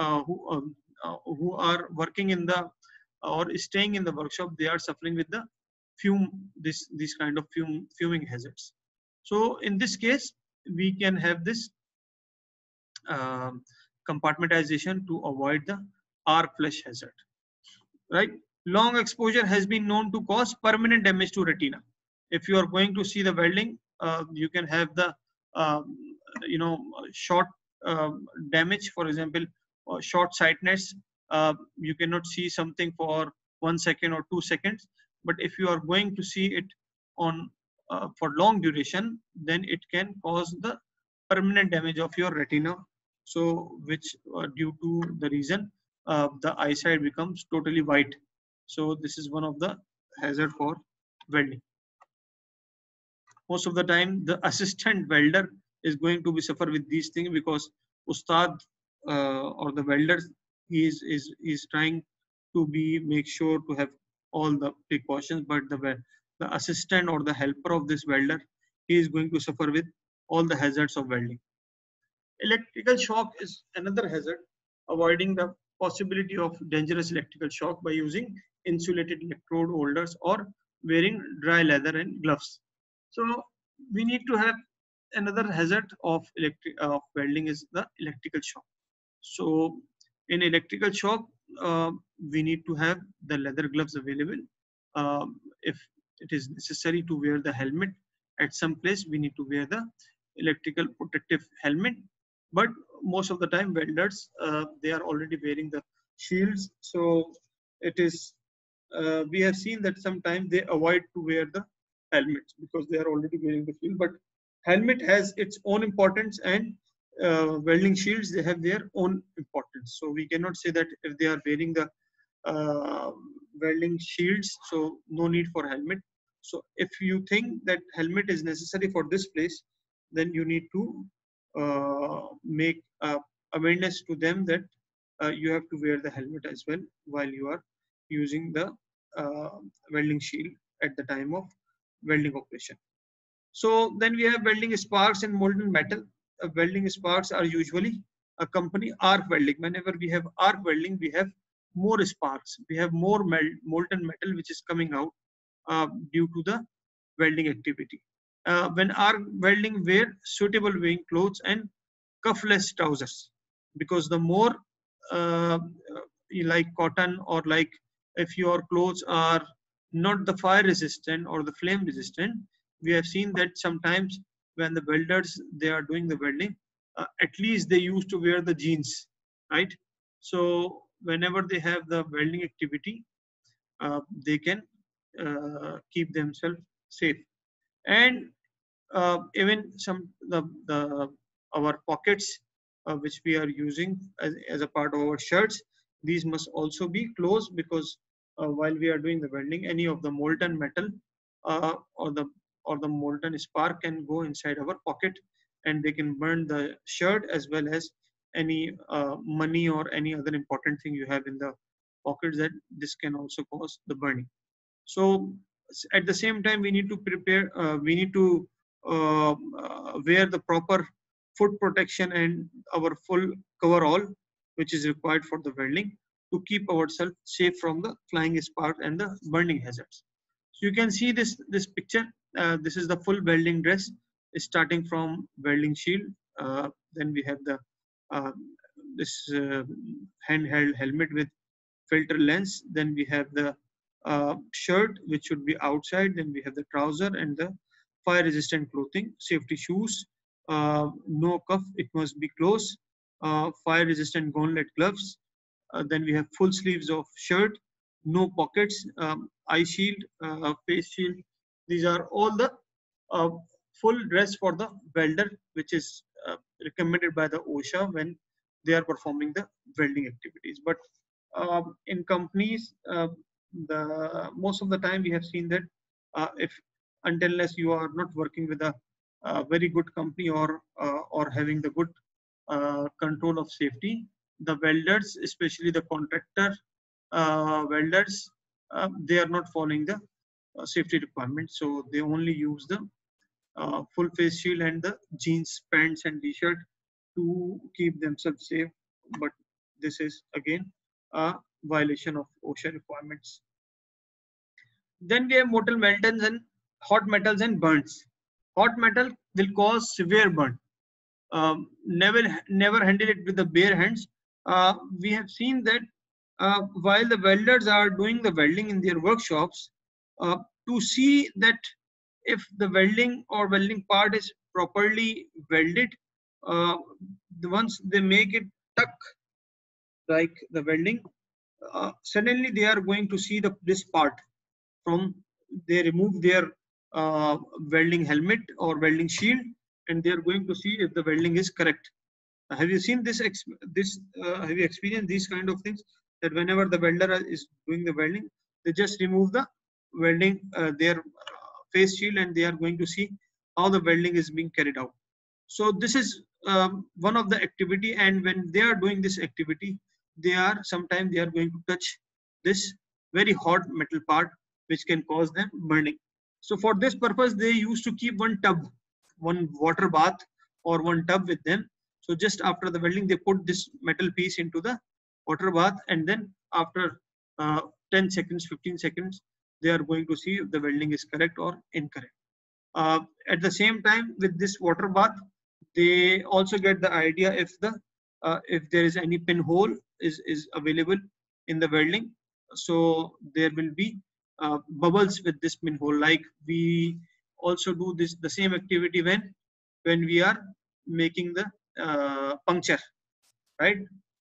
who are working in the or staying in the workshop, they are suffering with the this kind of fuming hazards. So in this case, we can have this compartmentalization to avoid the arc flash hazard, right? Long exposure has been known to cause permanent damage to retina. If you are going to see the welding, you can have the short damage, for example, short sightness. You cannot see something for 1 second or 2 seconds, but if you are going to see it on for long duration, then it can cause the permanent damage of your retina. So which due to the reason the eyesight becomes totally white. So this is one of the hazard for welding. Most of the time the assistant welder is going to be suffer with these things, because ustad or the welder, is trying to be make sure to have all the precautions, but the assistant or the helper of this welder, he is going to suffer with all the hazards of welding. Electrical shock is another hazard. Avoiding the possibility of dangerous electrical shock by using insulated electrode holders or wearing dry leather and gloves. So we need to have another hazard of welding is the electrical shock. So in electrical shock, we need to have the leather gloves available. If it is necessary to wear the helmet at some place, we need to wear the electrical protective helmet. But most of the time welders, they are already wearing the shields. So it is, we have seen that sometimes they avoid to wear the helmets because they are already wearing the shield. But helmet has its own importance, and welding shields, they have their own importance. So we cannot say that if they are wearing the welding shields, so no need for helmet. So if you think that helmet is necessary for this place, then you need to make awareness to them that you have to wear the helmet as well while you are using the welding shield at the time of welding operation. So then we have welding sparks and molten metal. Welding sparks are usually a company arc welding. Whenever we have arc welding, we have more sparks, we have more molten metal which is coming out due to the welding activity. When arc welding, wear suitable weighing clothes and cuffless trousers, because the more you like cotton, or like if your clothes are not the fire resistant or the flame resistant, we have seen that sometimes when the welders they are doing the welding, at least they used to wear the jeans, right? So whenever they have the welding activity, they can keep themselves safe. And even some the our pockets which we are using as a part of our shirts, these must also be closed, because while we are doing the welding, any of the molten metal uh, or the or the molten spark can go inside our pocket, and they can burn the shirt as well as any money or any other important thing you have in the pockets, that this can also cause the burning. So at the same time, we need to prepare, we need to wear the proper foot protection and our full coverall, which is required for the welding, to keep ourselves safe from the flying spark and the burning hazards. So you can see this picture. This is the full welding dress, starting from welding shield. Then we have the uh, this handheld helmet with filter lens. Then we have the shirt, which should be outside. Then we have the trouser and the fire resistant clothing, safety shoes, no cuff, it must be closed, fire resistant gauntlet gloves. Then we have full sleeves of shirt, no pockets, eye shield, face shield. These are all the uh, full dress for the welder, which is recommended by the OSHA when they are performing the welding activities. But in companies, the most of the time we have seen that if until unless you are not working with a very good company, or having the good control of safety, the welders, especially the contractor welders, they are not following the safety requirements. So they only use the full face shield and the jeans, pants, and t-shirt to keep themselves safe. But this is again a violation of OSHA requirements. Then we have mortal metals and hot metals and burns. Hot metal will cause severe burn. Never handle it with the bare hands. We have seen that while the welders are doing the welding in their workshops, uh, to see that if the welding or welding part is properly welded, uh, once they make it tuck like the welding, suddenly they are going to see this part from, they remove their welding helmet or welding shield, and they are going to see if the welding is correct. Have you seen have you experienced these kind of things, that whenever the welder is doing the welding, they just remove the welding their face shield, and they are going to see how the welding is being carried out. So this is one of the activity, and when they are doing this activity, they are sometimes they are going to touch this very hot metal part, which can cause them burning. So for this purpose, they used to keep one tub, one water bath, or one tub with them. So just after the welding, they put this metal piece into the water bath, and then after 10 seconds, 15 seconds, they are going to see if the welding is correct or incorrect. At the same time, with this water bath, they also get the idea if there is any pinhole is available in the welding. So there will be bubbles with this pinhole. Like we also do this the same activity when we are making the puncture, right?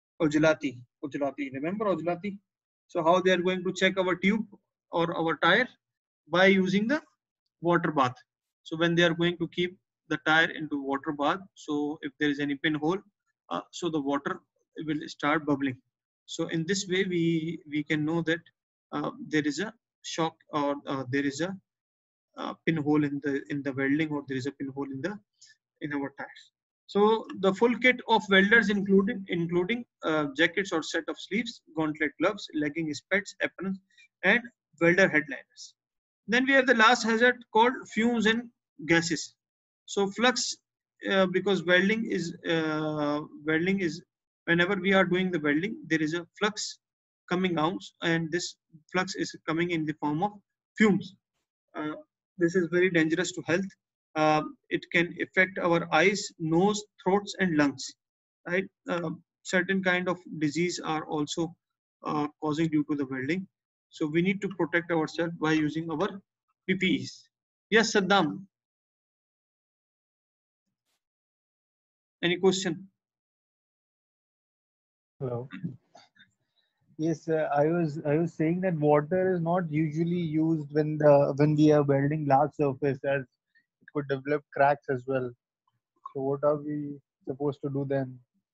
Ojulati. Remember Ojulati? So how they are going to check our tube or our tire? By using the water bath. So when they are going to keep the tire into water bath, so if there is any pinhole, so the water will start bubbling. So in this way, we can know that there is a shock, or there is a pinhole in the welding, or there is a pinhole in our tires. So the full kit of welders including jackets or set of sleeves, gauntlet gloves, legging spats, aprons, and welder headliners. Then we have the last hazard called fumes and gases. So flux, because welding is whenever we are doing the welding, there is a flux coming out, and this flux is coming in the form of fumes. Uh, this is very dangerous to health. It can affect our eyes, nose, throats, and lungs. Right? Certain kind of disease are also causing due to the welding. So we need to protect ourselves by using our PPEs. Yes, Saddam. Any question? Hello. Yes, I was saying that water is not usually used when we are welding large surface, as it could develop cracks as well. So what are we supposed to do then?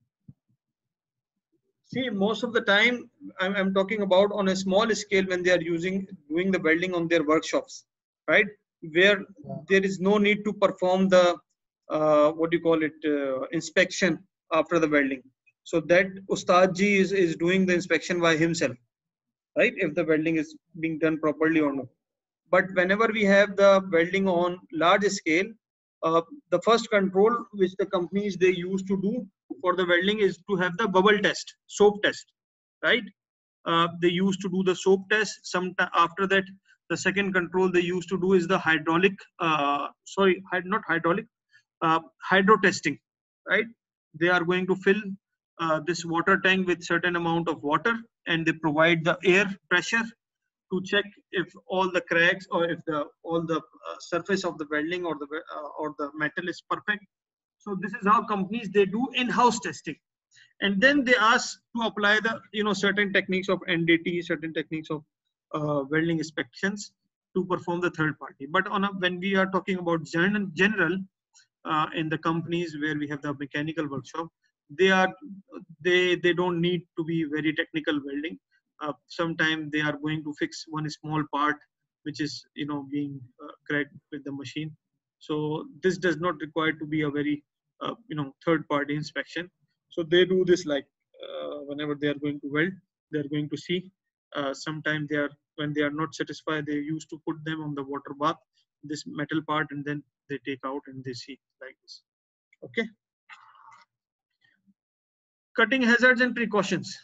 See, most of the time, I'm talking about on a small scale when they are doing the welding on their workshops, right? Where Yeah. there is no need to perform the what do you call it, inspection after the welding. So that Ustad ji is doing the inspection by himself, right? If the welding is being done properly or not. But whenever we have the welding on large scale, the first control which the companies they used to do for the welding is to have the bubble test, soap test, right? They used to do the soap test. Sometime after that, the second control they used to do is the hydraulic, not hydraulic, hydro testing, right? They are going to fill this water tank with certain amount of water, and they provide the air pressure to check if all the cracks or if the all the surface of the welding or the metal is perfect. So this is how companies they do in-house testing, and then they ask to apply the certain techniques of NDT, certain techniques of welding inspections to perform the third party. But when we are talking about general in the companies where we have the mechanical workshop, they are they don't need to be very technical welding. Sometimes they are going to fix one small part which is being cracked with the machine. So this does not require to be a very third party inspection. So they do this like whenever they are going to weld, they are going to see. Sometimes they are, when they are not satisfied, they used to put them on the water bath, this metal part, and then they take out and they see like this. Okay. Cutting hazards and precautions.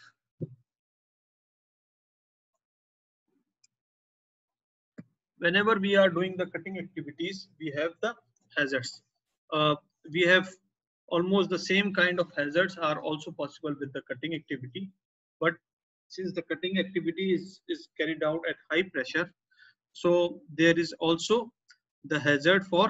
Whenever we are doing the cutting activities, we have the hazards. We have almost the same kind of hazards are also possible with the cutting activity, but since the cutting activity is carried out at high pressure, so there is also the hazard for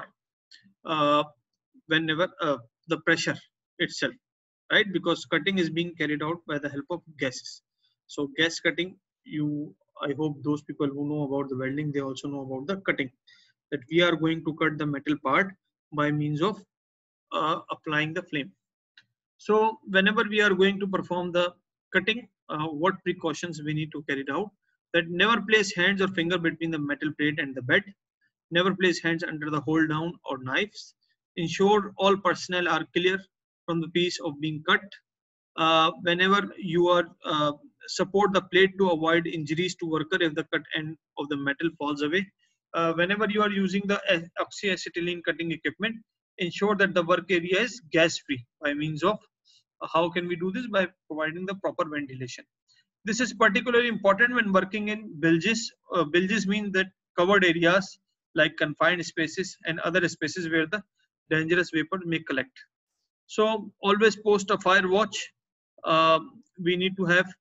whenever the pressure itself, right? Because cutting is being carried out by the help of gases. So gas cutting, I hope those people who know about the welding, they also know about the cutting, that we are going to cut the metal part by means of applying the flame. So whenever we are going to perform the cutting, what precautions we need to carry out? That never place hands or finger between the metal plate and the bed. Never place hands under the hold down or knives. Ensure all personnel are clear from the piece of being cut. Whenever you are support the plate to avoid injuries to worker if the cut end of the metal falls away. Whenever you are using the oxyacetylene cutting equipment, ensure that the work area is gas free by means of how can we do this? By providing the proper ventilation. This is particularly important when working in bilges. Bilges mean that covered areas like confined spaces and other spaces where the dangerous vapor may collect. So always post a fire watch. We need to have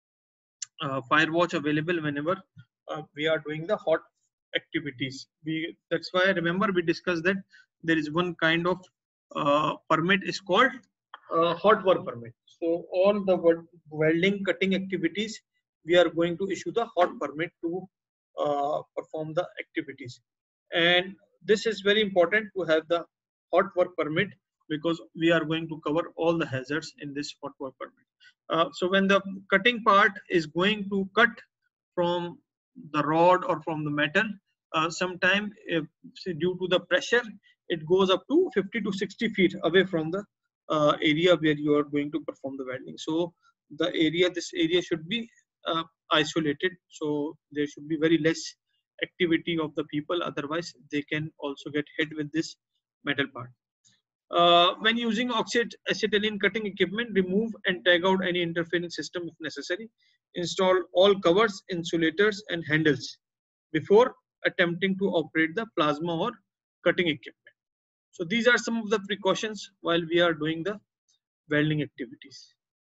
fire watch available whenever we are doing the hot activities. That's why remember we discussed that there is one kind of permit is called hot work permit. So all the welding cutting activities, we are going to issue the hot permit to perform the activities. And this is very important to have the hot work permit, because we are going to cover all the hazards in this hot work permit. So when the cutting part is going to cut from the rod or from the metal, sometime due to the pressure, it goes up to 50 to 60 feet away from the area where you are going to perform the welding. So this area should be isolated. So there should be very less activity of the people. Otherwise, they can also get hit with this metal part. When using oxyacetylene cutting equipment, remove and tag out any interfering system if necessary. Install all covers, insulators, and handles before attempting to operate the plasma or cutting equipment. So these are some of the precautions while we are doing the welding activities.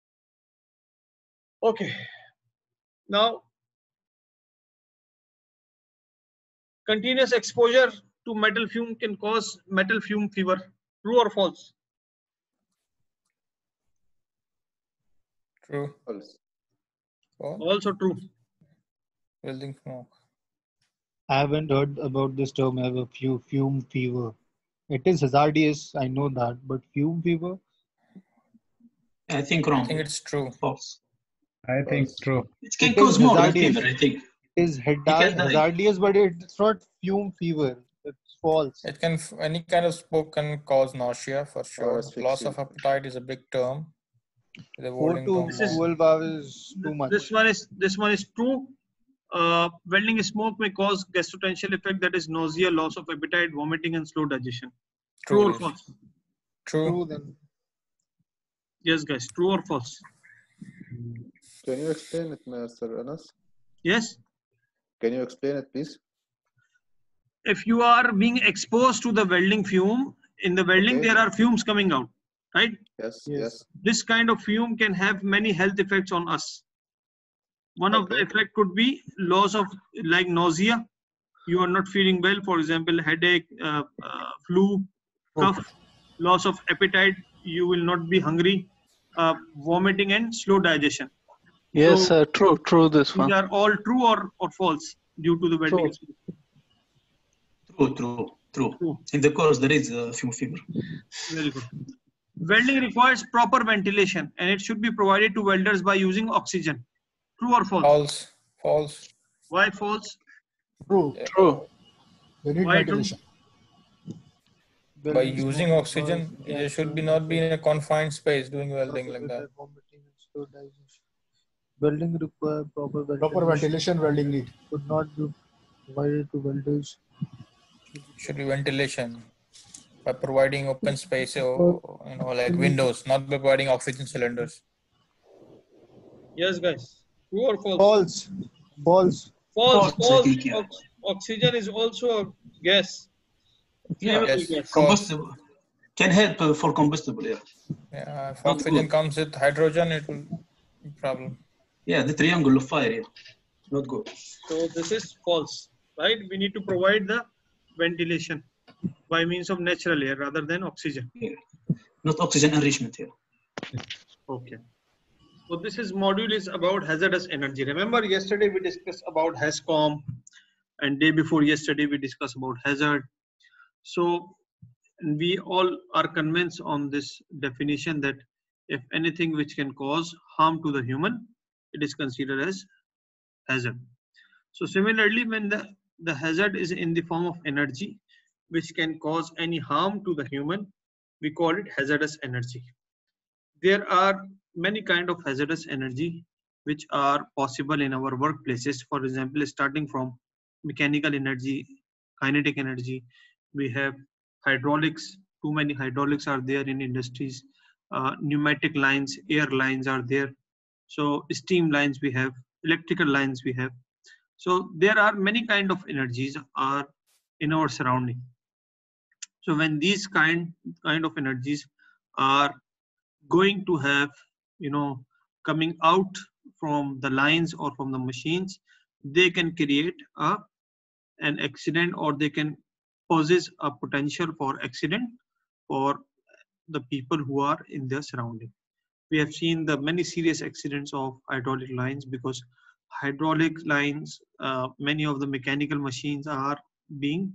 Okay. Now, continuous exposure to metal fume can cause metal fume fever. True or false? True. False. False. Also true. Welding smoke. I haven't heard about this term ever. Fume fever. It is hazardous, I know that, but fume fever. I think I wrong. think it's true. False. I think False. true. It can It is cause more than hazardous. fever, I think. It is He can die. hazardous, but it's not fume fever. It's false. It can any kind of smoke can cause nausea for sure. Loss of asphyxia. appetite is a big term. The 4 welding to term This is- 12 hours is too much. This one is true. Welding smoke may cause gastrointestinal effect, that is nausea, loss of appetite, vomiting, and slow digestion. True or True. false? True. True then. Yes, guys. True or false? Can you explain it, Mr. Anas? Yes. Can you explain it, please? If you are being exposed to the welding fume, in the welding Okay. there are fumes coming out, right? Yes. Yes. Yes. This kind of fume can have many health effects on us. One of the Okay. effect could be loss of like nausea. You are not feeling well, for example, headache, flu, cough, loss of appetite. You will not be hungry, vomiting, and slow digestion. Yes, So- true this These one. are all true or false due to the welding. True. True. In the course, there is fume fever. Very good. Welding requires proper ventilation and it should be provided to welders by using oxygen. True or false? False. False. Why false? True. True. They need Why true? ventilation. By Welding using smoke oxygen, cause you should be not be in a confined space doing welding like that. vomiting and slow digestion. Welding require proper Proper ventilation welding need. could not be provided to welders. Should be ventilation by providing open space or like windows, not by providing oxygen cylinders. Yes, guys. True or false? False. False. False. False, I think, yeah. Oxygen is also a gas. Yeah. Flammable Yes. gas. Combustible. Can help for combustible, yeah. Yeah, if Not oxygen good. comes with hydrogen, it will be problem. Yeah, the triangle of fire, yeah. Not good. So this is false, right? We need to provide the ventilation by means of natural air rather than oxygen. Yeah. Not oxygen enrichment here. Okay. So this is module is about hazardous energy. Remember yesterday we discussed about HAZCOM and day before yesterday we discussed about hazard. So we all are convinced on this definition that if anything which can cause harm to the human, it is considered as hazard. So similarly, when the hazard is in the form of energy, which can cause any harm to the human, we call it hazardous energy. There are many kind of hazardous energy which are possible in our workplaces. For example, starting from mechanical energy, kinetic energy, we have hydraulics. Too many hydraulics are there in industries. Pneumatic lines, air lines are there. So steam lines we have, electrical lines we have. So there are many kind of energies are in our surrounding. So when these kind of energies are going to have, coming out from the lines or from the machines, they can create an accident or they can poses a potential for accident for the people who are in their surrounding. We have seen the many serious accidents of hydraulic lines because hydraulic lines, many of the mechanical machines are being,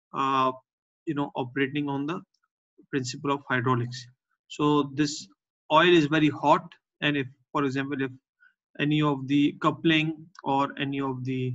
operating on the principle of hydraulics. So this oil is very hot, and if, for example, if any of the coupling or any of the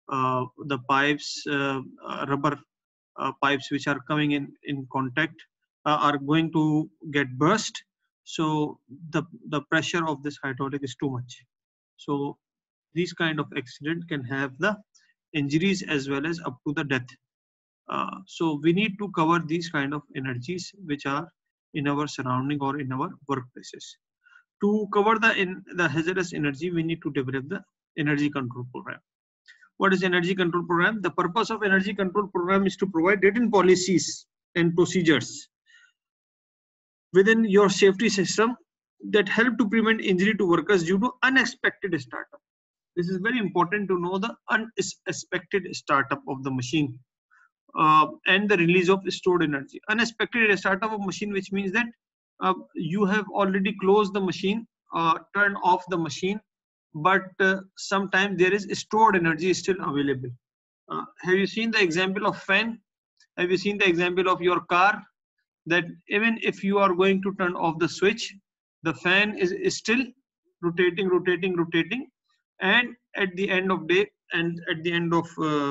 pipes, rubber pipes which are coming in contact are going to get burst, so the pressure of this hydraulic is too much. So these kind of accident can have the injuries as well as up to the death. So we need to cover these kind of energies which are in our surrounding or in our workplaces. To cover the hazardous energy, we need to develop the energy control program. What is energy control program? The purpose of energy control program is to provide written policies and procedures within your safety system that help to prevent injury to workers due to unexpected startup. This is very important to know the unexpected startup of the machine and the release of stored energy. Unexpected startup of machine, which means that you have already closed the machine, turned off the machine, but sometimes there is stored energy still available. Have you seen the example of fan? Have you seen the example of your car? That even if you are going to turn off the switch, the fan is still rotating, and at the end of day, and at the end of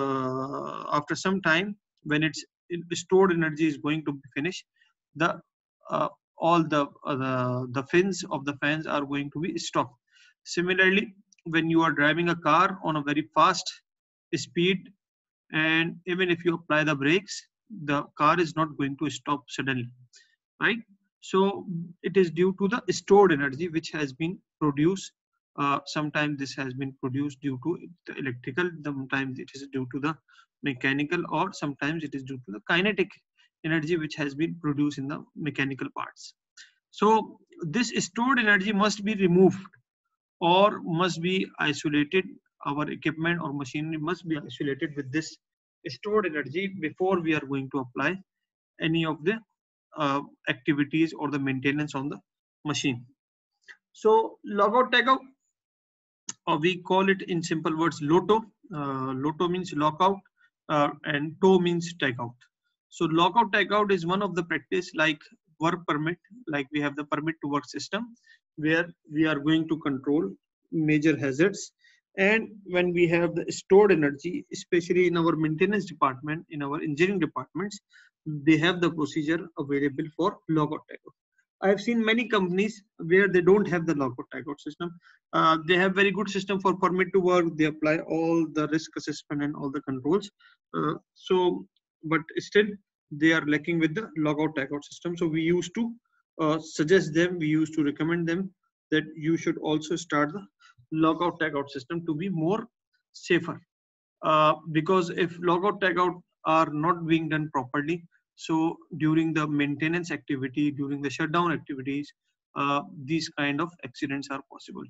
after some time, when its stored energy is going to be finished, the all the fins of the fans are going to be stopped. Similarly, when you are driving a car on a very fast speed, and even if you apply the brakes, the car is not going to stop suddenly, right? So it is due to the stored energy which has been produced. Sometimes this has been produced due to the electrical, sometimes it is due to the mechanical, or sometimes it is due to the kinetic energy which has been produced in the mechanical parts. So this stored energy must be removed or must be isolated. Our equipment or machinery must be isolated with this stored energy before we are going to apply any of the activities or the maintenance on the machine. So logout tagout, or we call it in simple words LOTO. LOTO means lockout, and TOW means tagout. So lockout tagout is one of the practice like work permit, like we have the permit to work system, where we are going to control major hazards. And when we have the stored energy, especially in our maintenance department, in our engineering departments, they have the procedure available for logout tagout. I have seen many companies where they don't have the logout tagout system. They have very good system for permit to work. They apply all the risk assessment and all the controls. But still they are lacking with the logout tagout system. So we used to suggest them, we used to recommend them that you should also start the logout tagout system to be more safer. Because if logout tagout are not being done properly, so during the maintenance activity, during the shutdown activities, these kind of accidents are possible.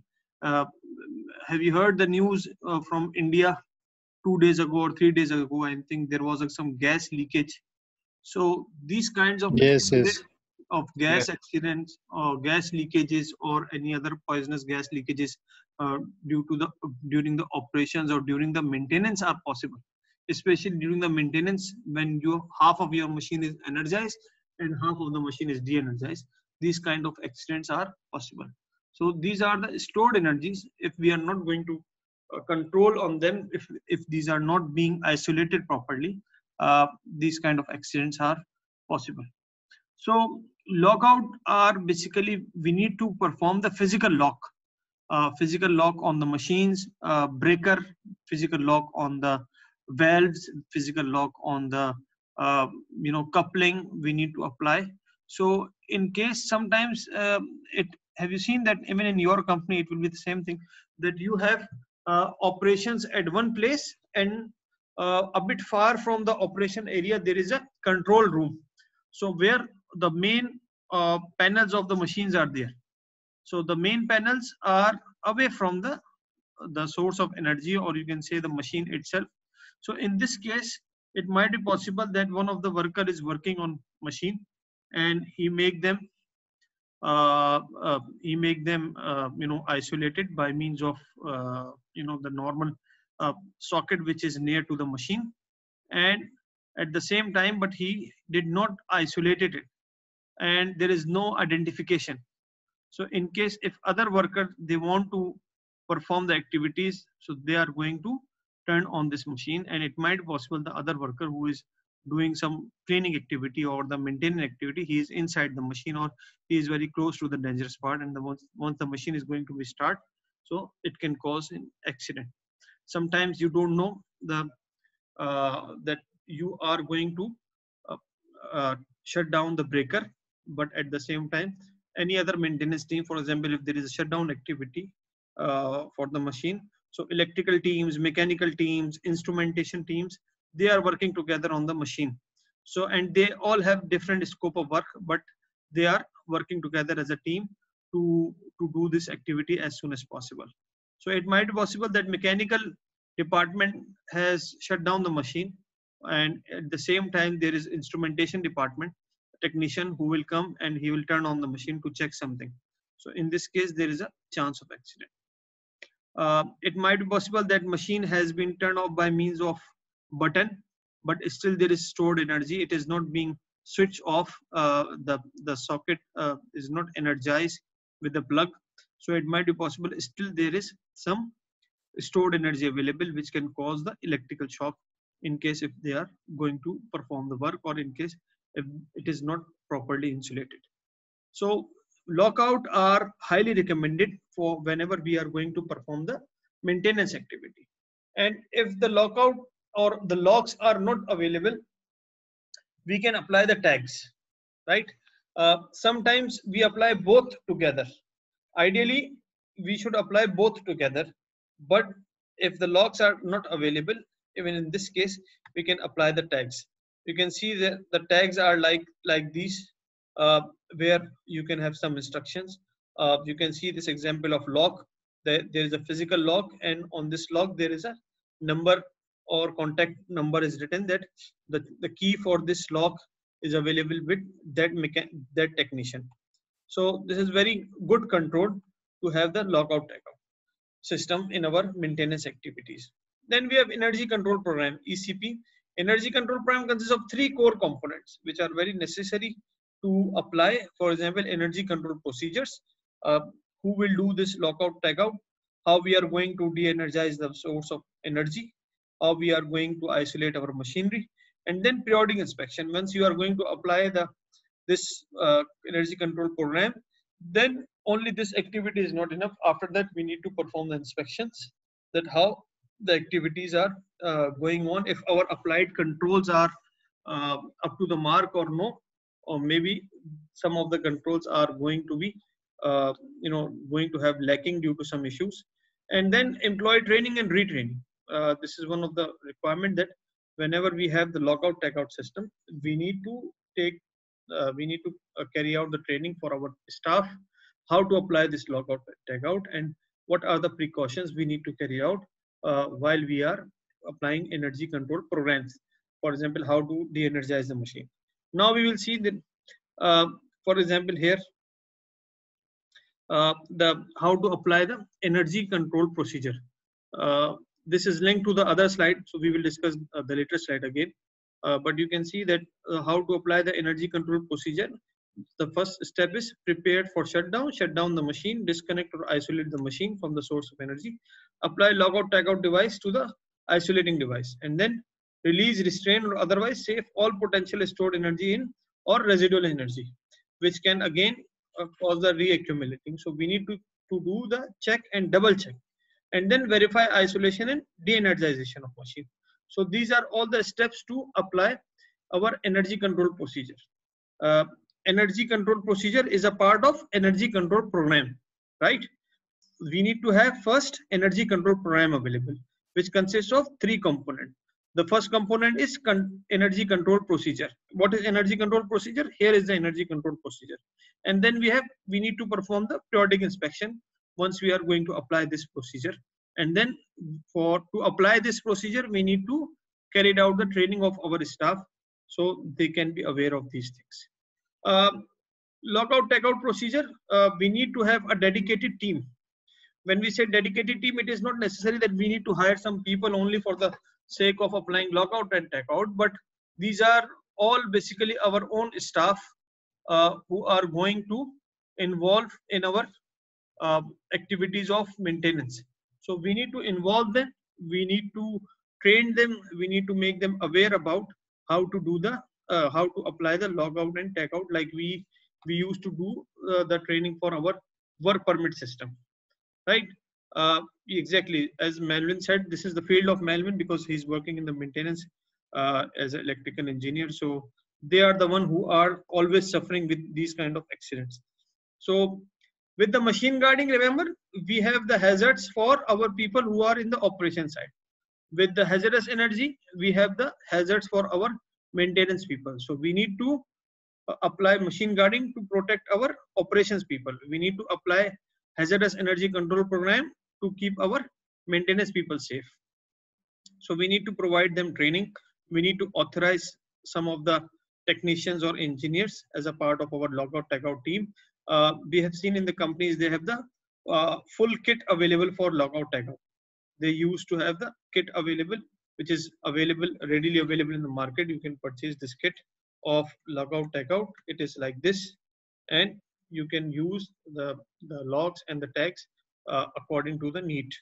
Have you heard the news from India 2 days ago or 3 days ago? I think there was some gas leakage. So these kinds of Yes, accidents, yes. of gas accidents or gas leakages or any other poisonous gas leakages during the operations or during the maintenance are possible, especially during the maintenance when half of your machine is energized and half of the machine is de-energized. These kind of accidents are possible. So these are the stored energies. If we are not going to control on them, if these are not being isolated properly, these kind of accidents are possible. So logout are basically, we need to perform the physical lock on the machines, breaker, physical lock on the valves, physical lock on the coupling we need to apply. So in case sometimes have you seen that even in your company it will be the same thing, that you have operations at one place, and a bit far from the operation area there is a control room, so where the main panels of the machines are there. So the main panels are away from the source of energy, or you can say the machine itself. So in this case, it might be possible that one of the worker is working on machine, and he make them isolated by means of the normal socket which is near to the machine, and at the same time, but he did not isolate it, and there is no identification. So in case if other workers, they want to perform the activities, so they are going to turn on this machine, and it might be possible the other worker who is doing some cleaning activity or the maintenance activity, he is inside the machine, or he is very close to the dangerous part, and once the machine is going to be start, so it can cause an accident. Sometimes you don't know that you are going to shut down the breaker, but at the same time, any other maintenance team, for example, if there is a shutdown activity for the machine, so electrical teams, mechanical teams, instrumentation teams, they are working together on the machine. So, and they all have different scope of work, but they are working together as a team to do this activity as soon as possible. So it might be possible that mechanical department has shut down the machine, and at the same time there is instrumentation department technician who will come and he will turn on the machine to check something. So in this case, there is a chance of accident. It might be possible that machine has been turned off by means of button, but still there is stored energy. It is not being switched off. The socket is not energized with the plug. So it might be possible still there is some stored energy available, which can cause the electrical shock in case if they are going to perform the work, or in case if it is not properly insulated. So lockout are highly recommended for whenever we are going to perform the maintenance activity. And if the lockout or the locks are not available, we can apply the tags, right? Sometimes we apply both together. Ideally, we should apply both together, but if the locks are not available, even in this case, we can apply the tags. You can see that the tags are like these, where you can have some instructions. You can see this example of lock. There is a physical lock, and on this lock there is a number or contact number is written, that the key for this lock is available with that technician. So this is very good control to have the lockout tagout system in our maintenance activities. Then we have energy control program, ECP. Energy control program consists of 3 core components which are very necessary to apply. For example, energy control procedures. Who will do this lockout tagout? How we are going to de-energize the source of energy? How we are going to isolate our machinery? And then periodic inspection. Once you are going to apply this energy control program, then only this activity is not enough. After that, we need to perform the inspections, that how the activities are going on, if our applied controls are up to the mark or no, or maybe some of the controls are going to be going to have lacking due to some issues. And then employee training and retraining. This is one of the requirement, that whenever we have the lockout tagout system, we need to carry out the training for our staff, how to apply this lockout tagout, and what are the precautions we need to carry out while we are applying energy control programs. For example, how to de-energize the machine. Now we will see that, for example, here how to apply the energy control procedure. This is linked to the other slide, so we will discuss the later slide again. But you can see that how to apply the energy control procedure. The first step is prepare for shutdown. Shut down the machine, disconnect or isolate the machine from the source of energy. Apply lockout tagout device to the isolating device, and then release, restrain or otherwise save all potential stored energy in or residual energy, which can again cause the reaccumulating. So we need to do the check and double check, and then verify isolation and de-energization of machine. So these are all the steps to apply our energy control procedure. Energy control procedure is a part of energy control program, right? We need to have first energy control program available, which consists of 3 components. The first component is energy control procedure. What is energy control procedure? Here is the energy control procedure. And then we need to perform the periodic inspection once we are going to apply this procedure. And then to apply this procedure, we need to carry out the training of our staff so they can be aware of these things. Lockout tagout procedure, we need to have a dedicated team. When we say dedicated team, it is not necessary that we need to hire some people only for the sake of applying lockout and tagout, but these are all basically our own staff who are going to involve in our activities of maintenance. So we need to involve them, we need to train them, we need to make them aware about how to do how to apply the lockout and tagout, like we used to do the training for our work permit system, right? Exactly as Melvin said, this is the field of Melvin because he's working in the maintenance as an electrical engineer. So They are the one who are always suffering with these kind of accidents. So with the machine guarding, remember, we have the hazards for our people who are in the operation side. With the hazardous energy, we have the hazards for our maintenance people. So we need to apply machine guarding to protect our operations people. We need to apply hazardous energy control program to keep our maintenance people safe. So we need to provide them training. We need to authorize some of the technicians or engineers as a part of our logout tagout team. We have seen in the companies, they have the full kit available for logout tagout. They used to have the kit available, which is available, readily available in the market. You can purchase this kit of logout tagout. It is like this, and you can use the logs and the tags according to the need.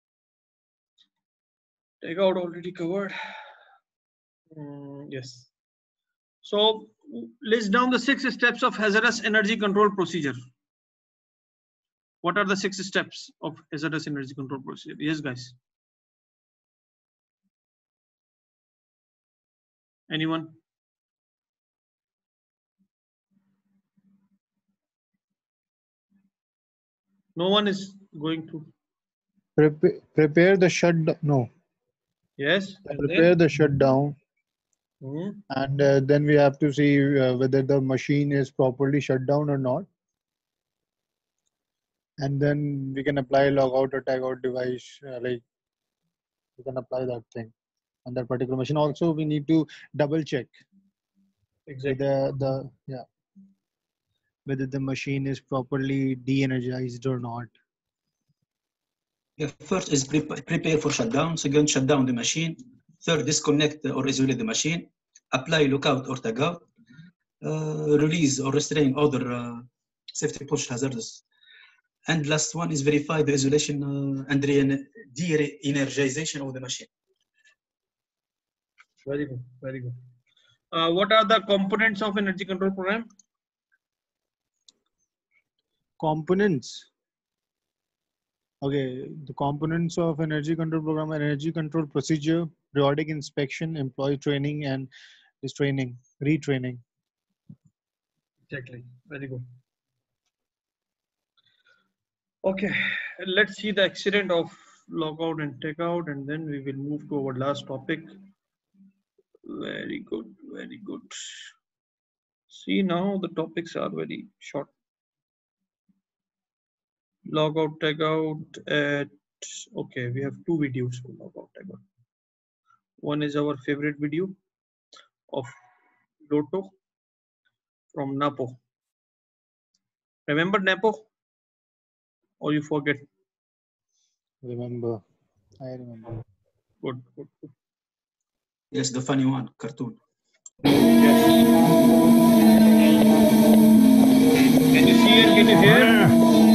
Tagout already covered. Yes. So list down the 6 steps of hazardous energy control procedure. What are the 6 steps of hazardous energy control procedure? Yes, guys. Anyone? No one is going to. Prepare the shutdown. No. Yes. Prepare the shutdown. And then we have to see whether the machine is properly shut down or not. And then we can apply logout or tagout device. Like we can apply that thing on that particular machine. Also, we need to double check Exactly. whether the machine is properly de-energized or not. Yeah, first is prepare for shutdown. Second, shut down the machine. Third, disconnect or isolate the machine. Apply lockout or tagout. Release or restrain other safety push hazards. And last one is verify the isolation and de-energization of the machine. Very good. Very good. What are the components of energy control program? Components. Okay, the components of energy control program are energy control procedure, periodic inspection, employee training, and retraining. Exactly. Very good. Okay, let's see the accident of logout and tagout, and then we will move to our last topic. Very good. Very good. See, now the topics are very short. Logout, tagout at, okay, we have 2 videos for logout, tagout. One is our favorite video of Lotto from Napo. Remember Napo? Or you forget? Remember. I remember. Good, good, good. Yes, the funny one, cartoon. Yes. Can you see and can you hear?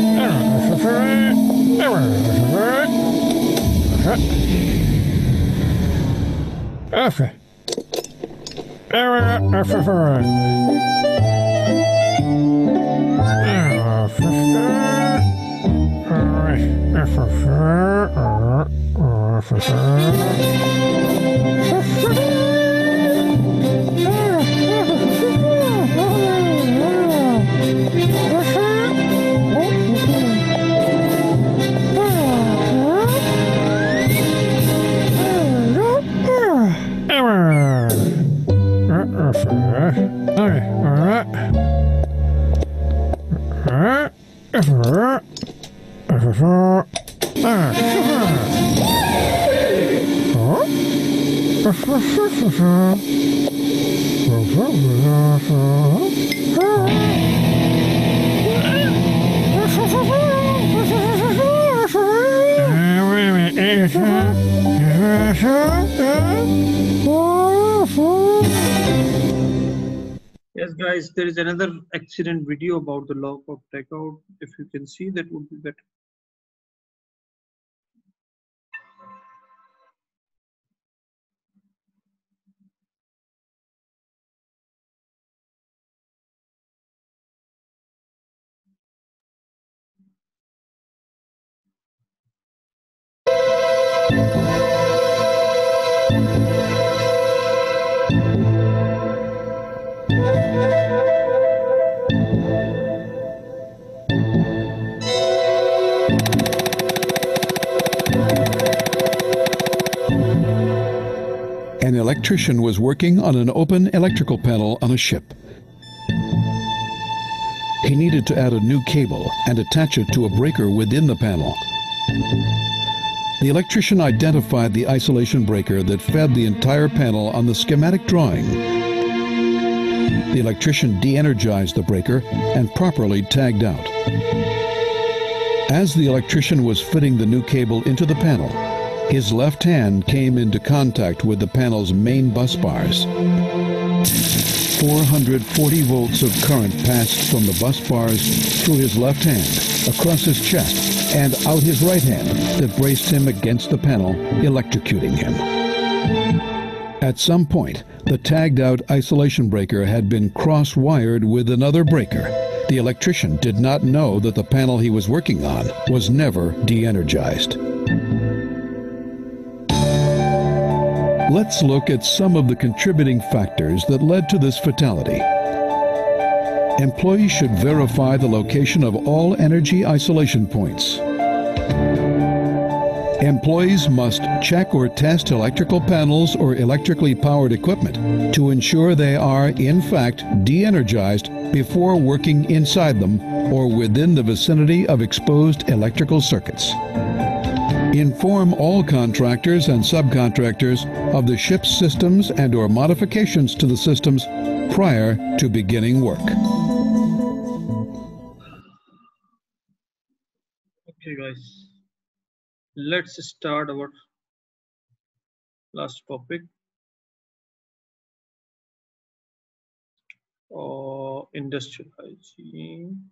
Yes, guys, there is another accident video about the logout tagout. If you can see, that would be better. electrician was working on an open electrical panel on a ship. He needed to add a new cable and attach it to a breaker within the panel. The electrician identified the isolation breaker that fed the entire panel on the schematic drawing. The electrician de-energized the breaker and properly tagged out. As the electrician was fitting the new cable into the panel, his left hand came into contact with the panel's main bus bars. 440 volts of current passed from the bus bars through his left hand, across his chest, and out his right hand that braced him against the panel, electrocuting him. At some point, the tagged-out isolation breaker had been cross-wired with another breaker. The electrician did not know that the panel he was working on was never de-energized. Let's look at some of the contributing factors that led to this fatality. Employees should verify the location of all energy isolation points. Employees must check or test electrical panels or electrically powered equipment to ensure they are, in fact, de-energized before working inside them or within the vicinity of exposed electrical circuits. Inform all contractors and subcontractors of the ship's systems and/or modifications to the systems prior to beginning work. Okay, guys, let's start our last topic. Industrial hygiene.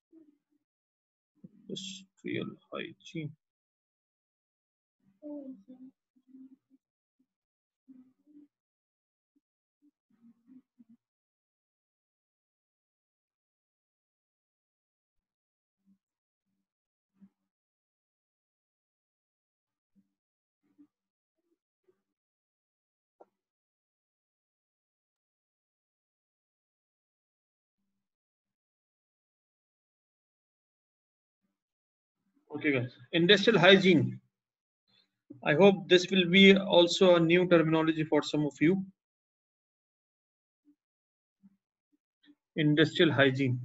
Industrial hygiene. Okay, guys, industrial hygiene. I hope this will be also a new terminology for some of you. Industrial hygiene.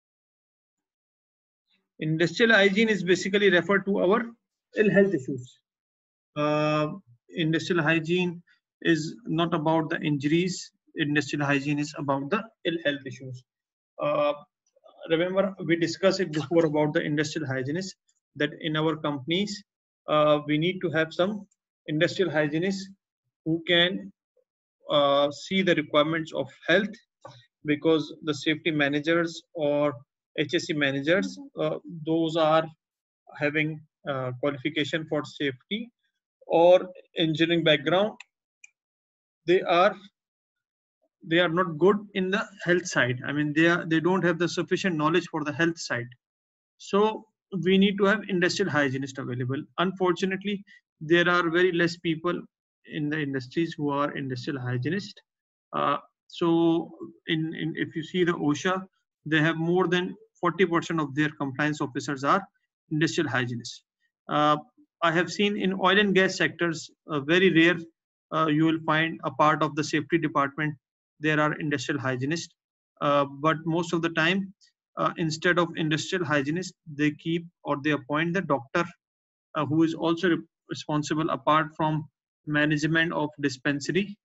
Industrial hygiene is basically referred to our ill health issues. Industrial hygiene is not about the injuries. Industrial hygiene is about the ill health issues. Remember, we discussed it before about the industrial hygienists, that in our companies, we need to have some industrial hygienists who can see the requirements of health, because the safety managers or HSE managers, those are having qualification for safety or engineering background. They are not good in the health side. I mean, they don't have the sufficient knowledge for the health side. So we need to have industrial hygienist available. Unfortunately, there are very less people in the industries who are industrial hygienist. So if you see the OSHA, they have more than 40% of their compliance officers are industrial hygienists. I have seen in oil and gas sectors, very rare you will find a part of the safety department there are industrial hygienists, but most of the time, instead of industrial hygienist, they keep or they appoint the doctor, who is also responsible apart from management of dispensary.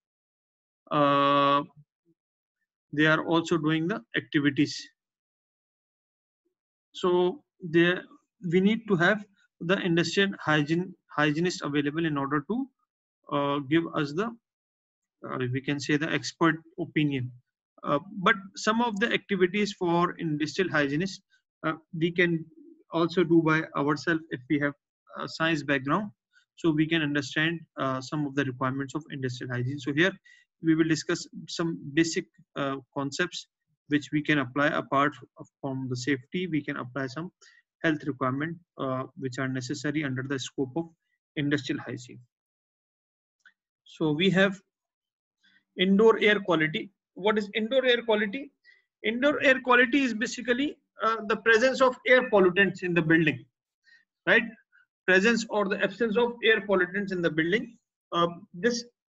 They are also doing the activities. So we need to have the industrial hygienist available in order to give us the we can say the expert opinion. But some of the activities for industrial hygienists we can also do by ourselves if we have a science background, so we can understand some of the requirements of industrial hygiene. So here we will discuss some basic concepts which we can apply apart from the safety. We can apply some health requirement which are necessary under the scope of industrial hygiene. So we have indoor air quality. What is indoor air quality? Indoor air quality is basically the presence of air pollutants in the building, right? Presence or the absence of air pollutants in the building. This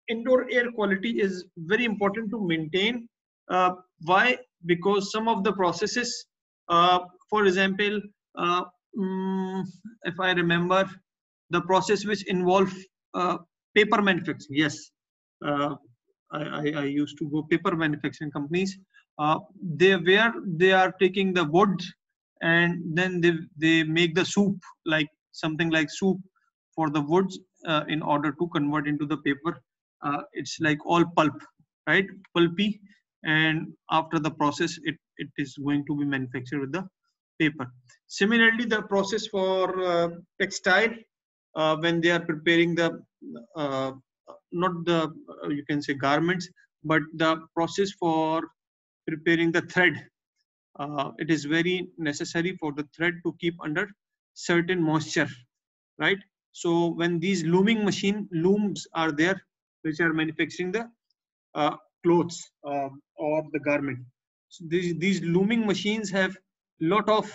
indoor air quality is very important to maintain. Why? Because some of the processes, for example, uh, if I remember, the process which involve paper manufacturing. Yes, uh, I used to go paper manufacturing companies. They are taking the wood and then they make the soup, like something like soup for the woods, in order to convert into the paper. It's like all pulp, right? Pulpy, and after the process, it is going to be manufactured with the paper. Similarly, the process for textile, when they are preparing the uh, not the you can say garments, but the process for preparing the thread, it is very necessary for the thread to keep under certain moisture, right? So when these looming machine looms are there, which are manufacturing the uh, clothes or the garment, so these looming machines have lot of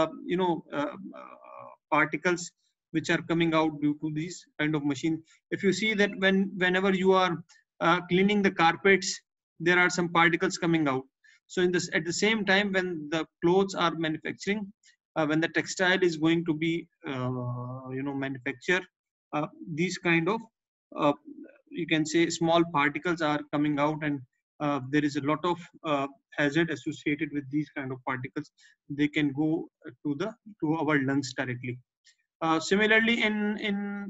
particles which are coming out due to these kind of machine. If you see that whenever you are cleaning the carpets, there are some particles coming out. So in this, at the same time, when the clothes are manufacturing, when the textile is going to be manufactured, these kind of uh, you can say small particles are coming out, and there is a lot of hazard associated with these kind of particles. They can go to our lungs directly. Similarly, in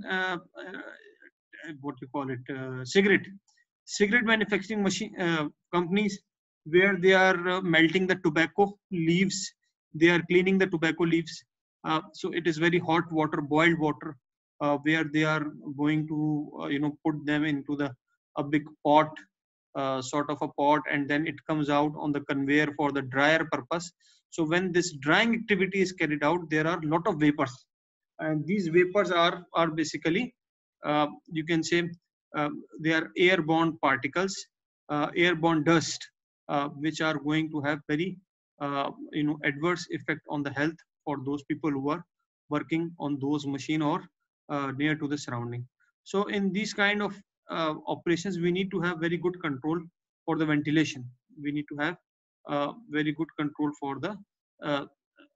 what you call it, cigarette manufacturing machine companies, where they are melting the tobacco leaves, they are cleaning the tobacco leaves. So it is very hot water, boiled water, where they are going to put them into a big pot, sort of a pot, and then it comes out on the conveyor for the dryer purpose. So when this drying activity is carried out, there are a lot of vapors, and these vapors are basically, you can say, they are airborne particles, airborne dust, which are going to have very adverse effect on the health for those people who are working on those machine or near to the surrounding. So in these kind of operations, we need to have very good control for the ventilation. We need to have very good control for the uh,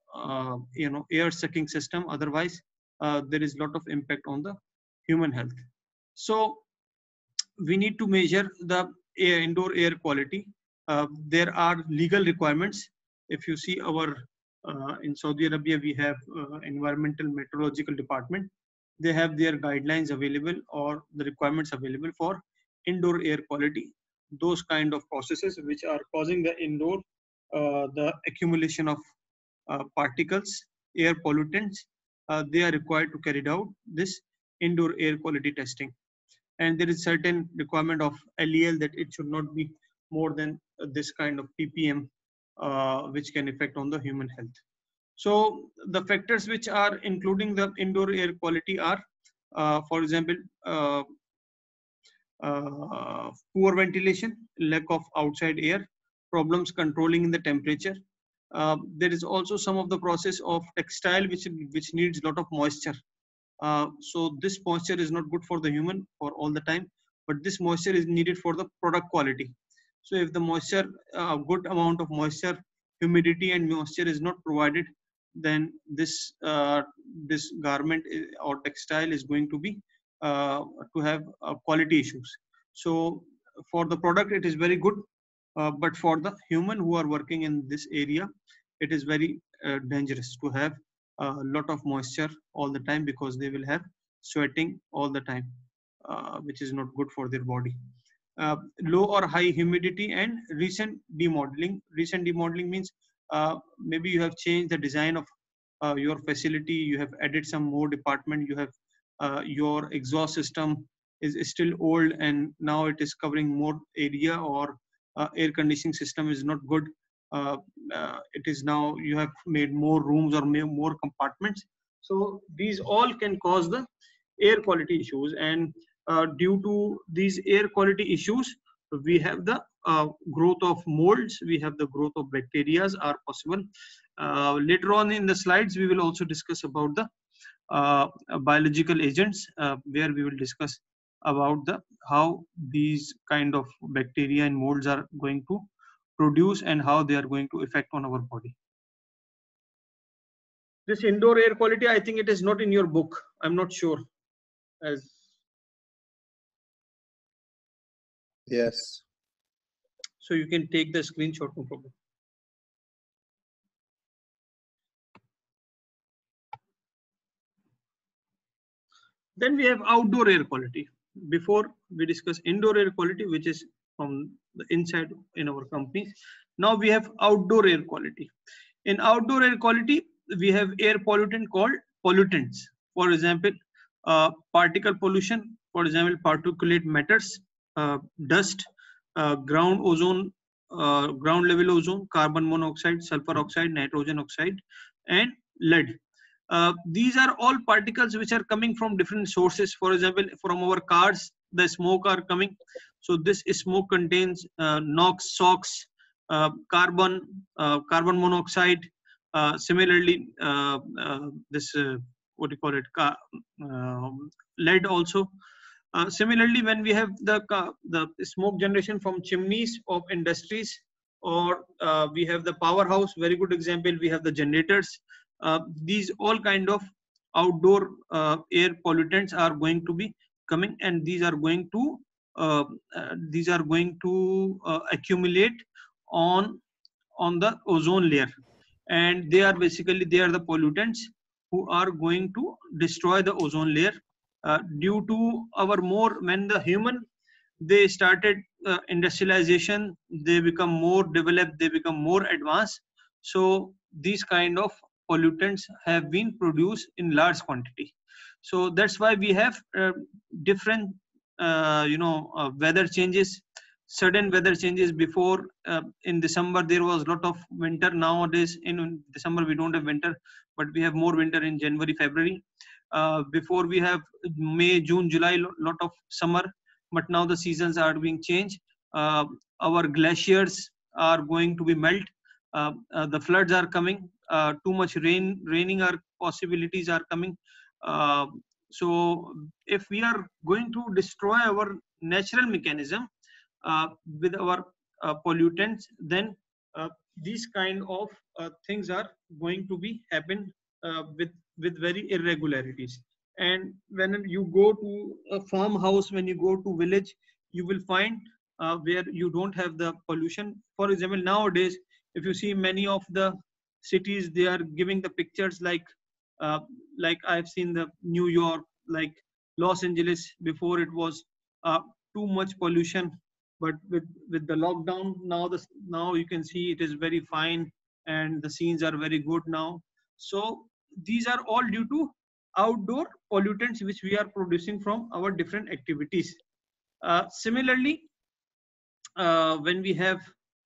air sucking system. Otherwise, there is a lot of impact on the human health. So we need to measure the indoor air quality. There are legal requirements. If you see our in Saudi Arabia, we have environmental meteorological department. They have their guidelines available or the requirements available for indoor air quality. Those kind of processes which are causing the indoor the accumulation of particles, air pollutants, they are required to carry out this indoor air quality testing. And there is certain requirement of LEL that it should not be more than this kind of ppm, which can affect on the human health. So the factors which are including the indoor air quality are, for example, poor ventilation, lack of outside air, problems controlling in the temperature. There is also some of the process of textile which needs a lot of moisture. So this moisture is not good for the human for all the time, but this moisture is needed for the product quality. So if the moisture, good amount of moisture, humidity and moisture is not provided, then this garment or textile is going to be to have quality issues. So for the product it is very good, but for the human who are working in this area, it is very dangerous to have a lot of moisture all the time, because they will have sweating all the time, which is not good for their body. Low or high humidity and recent demodeling. Recent demodeling means maybe you have changed the design of your facility, you have added some more department, you have your exhaust system is still old and now it is covering more area, or air conditioning system is not good. It is now you have made more rooms or more compartments. So these all can cause the air quality issues, and due to these air quality issues, we have the growth of molds, we have the growth of bacteria are possible. Later on in the slides, we will also discuss about the biological agents, where we will discuss about the how these kind of bacteria and molds are going to produce and how they are going to affect on our body. This indoor air quality, I think it is not in your book. I'm not sure. As Yes. so you can take the screenshot, no problem. Then we have outdoor air quality. Before we discuss indoor air quality, which is from the inside in our companies. Now we have outdoor air quality. In outdoor air quality, we have air pollutant called pollutants. For example, particle pollution, for example, particulate matters, dust, ground ozone, ground level ozone, carbon monoxide, sulfur oxide, nitrogen oxide, and lead. These are all particles which are coming from different sources. For example, from our cars, the smoke are coming. So this smoke contains NOx, SOx, carbon monoxide. Similarly, this what do you call it? Lead also. Similarly, when we have the smoke generation from chimneys of industries, or we have the powerhouse. Very good example. We have the generators. These all kind of outdoor air pollutants are going to be coming, and these are going to accumulate on the ozone layer, and they are the pollutants who are going to destroy the ozone layer due to our when the human they started industrialization, they become more developed, they become more advanced. So these kind of pollutants have been produced in large quantity. So that's why we have different weather changes, sudden weather changes. Before in December there was a lot of winter. Nowadays in December we don't have winter, but we have more winter in January, February. Before we have May, June, July, lot of summer, but now the seasons are being changed. Our glaciers are going to be melt. The floods are coming. Too much raining are possibilities are coming. So if we are going to destroy our natural mechanism with our pollutants, then these kind of things are going to be happen with very irregularities. And when you go to a farmhouse, when you go to village, you will find where you don't have the pollution. For example, nowadays, if you see many of the cities, they are giving the pictures like I've seen the New York, like Los Angeles. Before it was too much pollution, but with the lockdown, now you can see it is very fine, and the scenes are very good now. So these are all due to outdoor pollutants which we are producing from our different activities. Similarly, when we have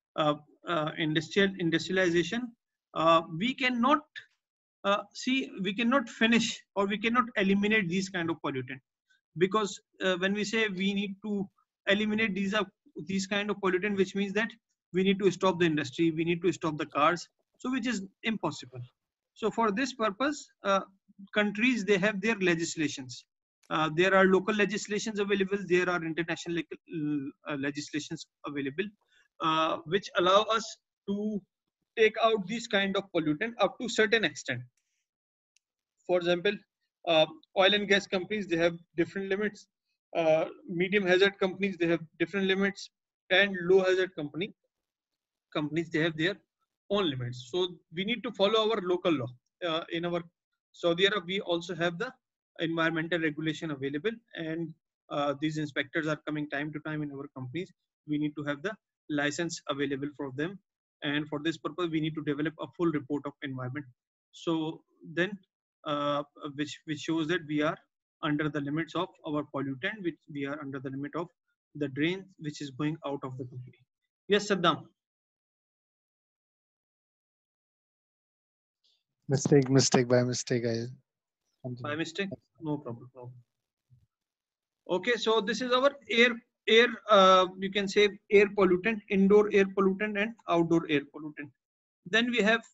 industrialization, we cannot we cannot finish or we cannot eliminate these kind of pollutant, because when we say we need to eliminate these kind of pollutant, which means that we need to stop the industry, we need to stop the cars, so which is impossible. So for this purpose, countries, they have their legislations. There are local legislations available, there are international legislations available, which allow us to take out these kind of pollutant up to certain extent. For example, oil and gas companies, they have different limits. Medium hazard companies, they have different limits, and low hazard companies, they have their own limits. So we need to follow our local law. In our Saudi Arabia, we also have the environmental regulation available, and these inspectors are coming time to time in our companies. We need to have the license available for them, and for this purpose we need to develop a full report of environment. So then which shows that we are under the limits of our pollutant, which we are under the limit of the drain which is going out of the company. Yes, Saddam. Mistake by mistake. By mistake? No problem. No. Okay, so this is our air you can say air pollutant, indoor air pollutant and outdoor air pollutant. Then we have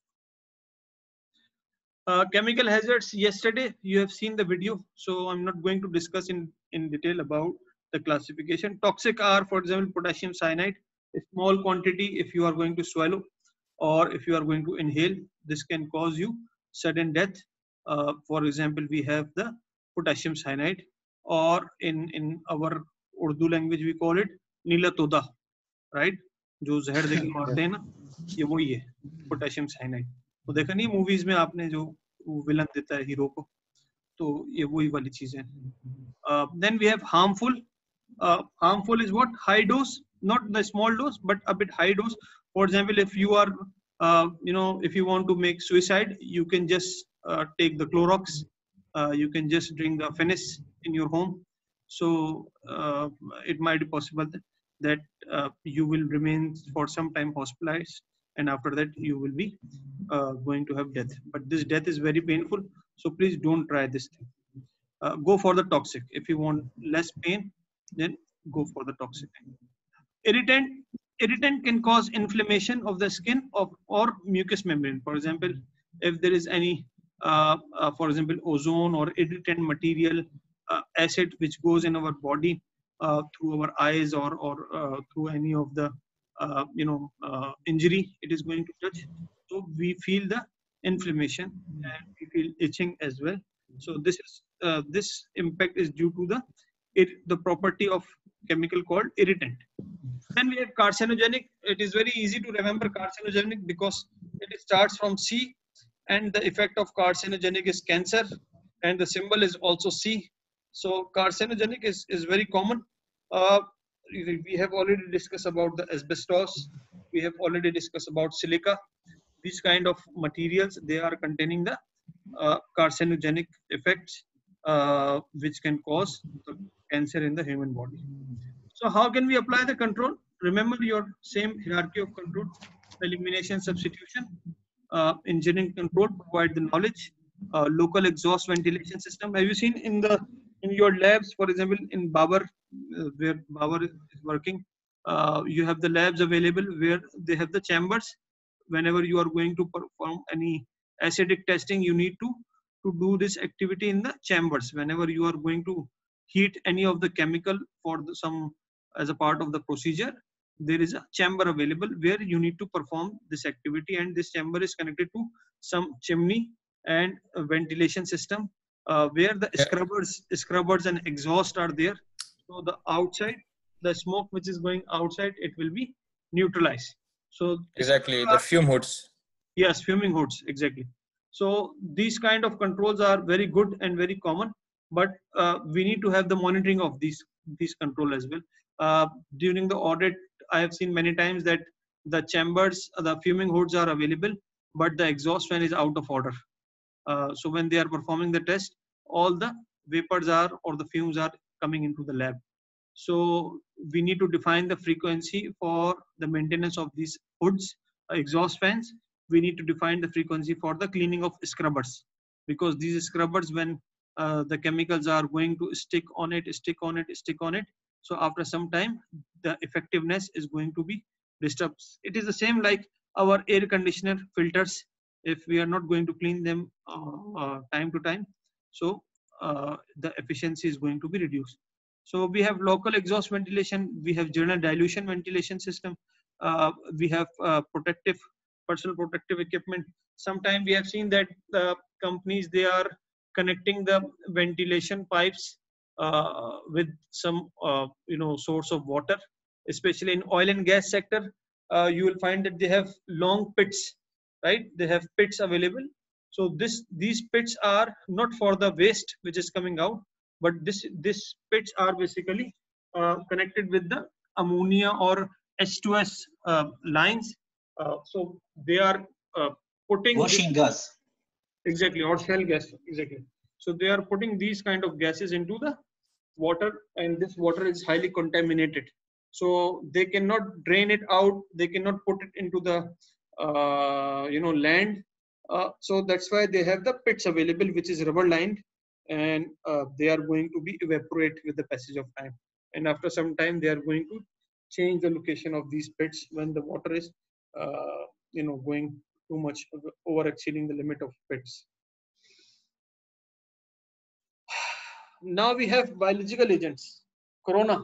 chemical hazards. Yesterday you have seen the video, so I'm not going to discuss in detail about the classification. Toxic are, for example, potassium cyanide, a small quantity if you are going to swallow or if you are going to inhale, this can cause you sudden death. For example, we have the potassium cyanide, or in our Urdu language we call it नीला तोता, right? जो जहर देके मारते हैं ना, ये वही है पोटेशियम साइनाइड. तो देखा नहीं मूवीज में आपने जो विलन देता है हीरो को, तो ये वही वाली चीज है. Then we have harmful. Harmful is what? High dose, not the small dose, but a bit high dose. For example, if you are, if you want to make suicide, you can just take the Clorox. You can just drink the Finis in your home. So it might be possible that you will remain for some time hospitalized, and after that you will be going to have death. But this death is very painful, so please don't try this thing. Go for the toxic. If you want less pain, then go for the toxic. Irritant can cause inflammation of the skin or mucous membrane. For example, if there is any, for example, ozone or irritant material, acid which goes in our body through our eyes or through any of the injury it is going to touch, so we feel the inflammation and we feel itching as well. So this impact is due to the property of chemical called irritant. Then we have carcinogenic. It is very easy to remember carcinogenic because it starts from C, and the effect of carcinogenic is cancer, and the symbol is also C. So carcinogenic is very common. We have already discussed about the asbestos. We have already discussed about silica. These kind of materials, they are containing the carcinogenic effects which can cause cancer in the human body. So how can we apply the control? Remember your same hierarchy of control: elimination, substitution. Engineering control provide the knowledge. Local exhaust ventilation system. Have you seen in your labs, for example, in Babar, where Babar is working, you have the labs available where they have the chambers. Whenever you are going to perform any acidic testing, you need to do this activity in the chambers. Whenever you are going to heat any of the chemical for some as a part of the procedure, there is a chamber available where you need to perform this activity, and this chamber is connected to some chimney and a ventilation system where the scrubbers and exhaust are there. So the outside, the smoke which is going outside, it will be neutralized. So exactly, the fume hoods. Yes, fuming hoods, exactly. So these kind of controls are very good and very common, but we need to have the monitoring of these control as well. During the audit, I have seen many times that the chambers, the fuming hoods are available, but the exhaust fan is out of order. So when they are performing the test, all the vapors or the fumes are coming into the lab. So we need to define the frequency for the maintenance of these hoods, exhaust fans. We need to define the frequency for the cleaning of scrubbers, because these scrubbers, when the chemicals are going to stick on it. So after some time, the effectiveness is going to be disturbed. It is the same like our air conditioner filters. If we are not going to clean them time to time, so the efficiency is going to be reduced. So we have local exhaust ventilation, we have general dilution ventilation system, we have personal protective equipment. Sometimes we have seen that companies, they are connecting the ventilation pipes with some source of water, especially in oil and gas sector. You will find that they have long pits, right? They have pits available. So these pits are not for the waste which is coming out, but this pits are basically connected with the ammonia or H2S lines. So they are putting washing gas. Exactly, or shell gas, exactly. So they are putting these kind of gases into the water, and this water is highly contaminated. So they cannot drain it out. They cannot put it into the land. So that's why they have the pits available, which is rubber lined, and they are going to be evaporate with the passage of time. And after some time, they are going to change the location of these pits when the water is going too much, over exceeding the limit of pits. Now we have biological agents. Corona.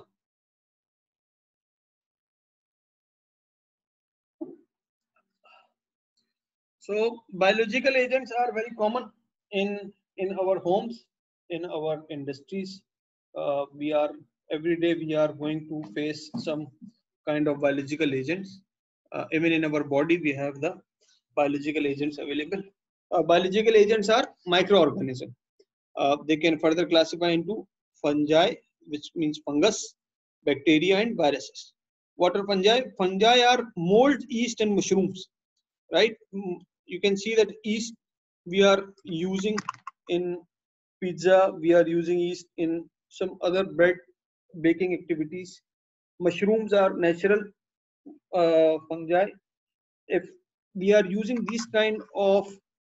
So biological agents are very common in our homes, in our industries. We are every day we are going to face some kind of biological agents. Even in our body, we have the biological agents available. Biological agents are microorganisms. They can further classify into fungi, which means fungus, bacteria, and viruses. What are fungi? Fungi are mold, yeast, and mushrooms. Right? You can see that yeast we are using in pizza. We are using yeast in some other bread baking activities. Mushrooms are natural fungi. If we are using these kind of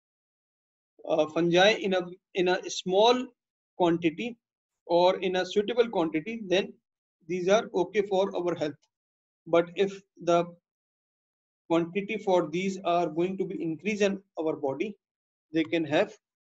fungi in a small quantity or in a suitable quantity, then these are okay for our health. But if the quantity for these are going to be increased in our body, they can have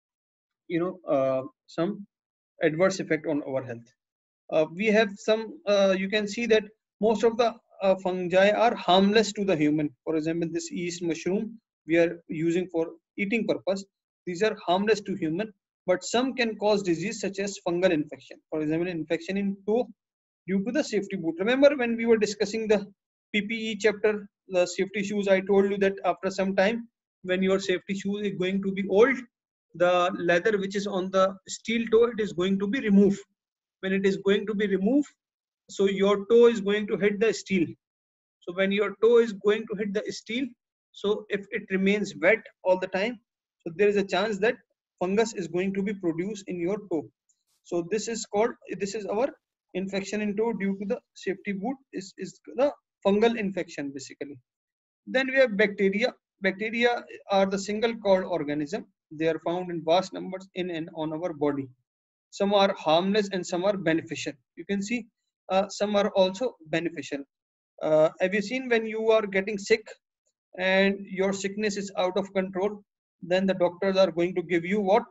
some adverse effect on our health. We have some you can see that most of the fungi are harmless to the human. For example, this yeast mushroom we are using for eating purpose, these are harmless to human, but some can cause disease such as fungal infection. For example, infection in toe due to the safety boot. Remember when we were discussing the PPE chapter, the safety shoes, I told you that after some time when your safety shoe is going to be old, the leather which is on the steel toe, it is going to be removed. When it is going to be removed, so your toe is going to hit the steel. So when your toe is going to hit the steel, so if it remains wet all the time, so there is a chance that fungus is going to be produced in your toe. So this is our infection in toe due to the safety boot is the fungal infection basically. Then we have bacteria. Bacteria are the single celled organism. They are found in vast numbers in and on our body. Some are harmless and some are beneficial. You can see some are also beneficial. Have you seen when you are getting sick and your sickness is out of control, then the doctors are going to give you what?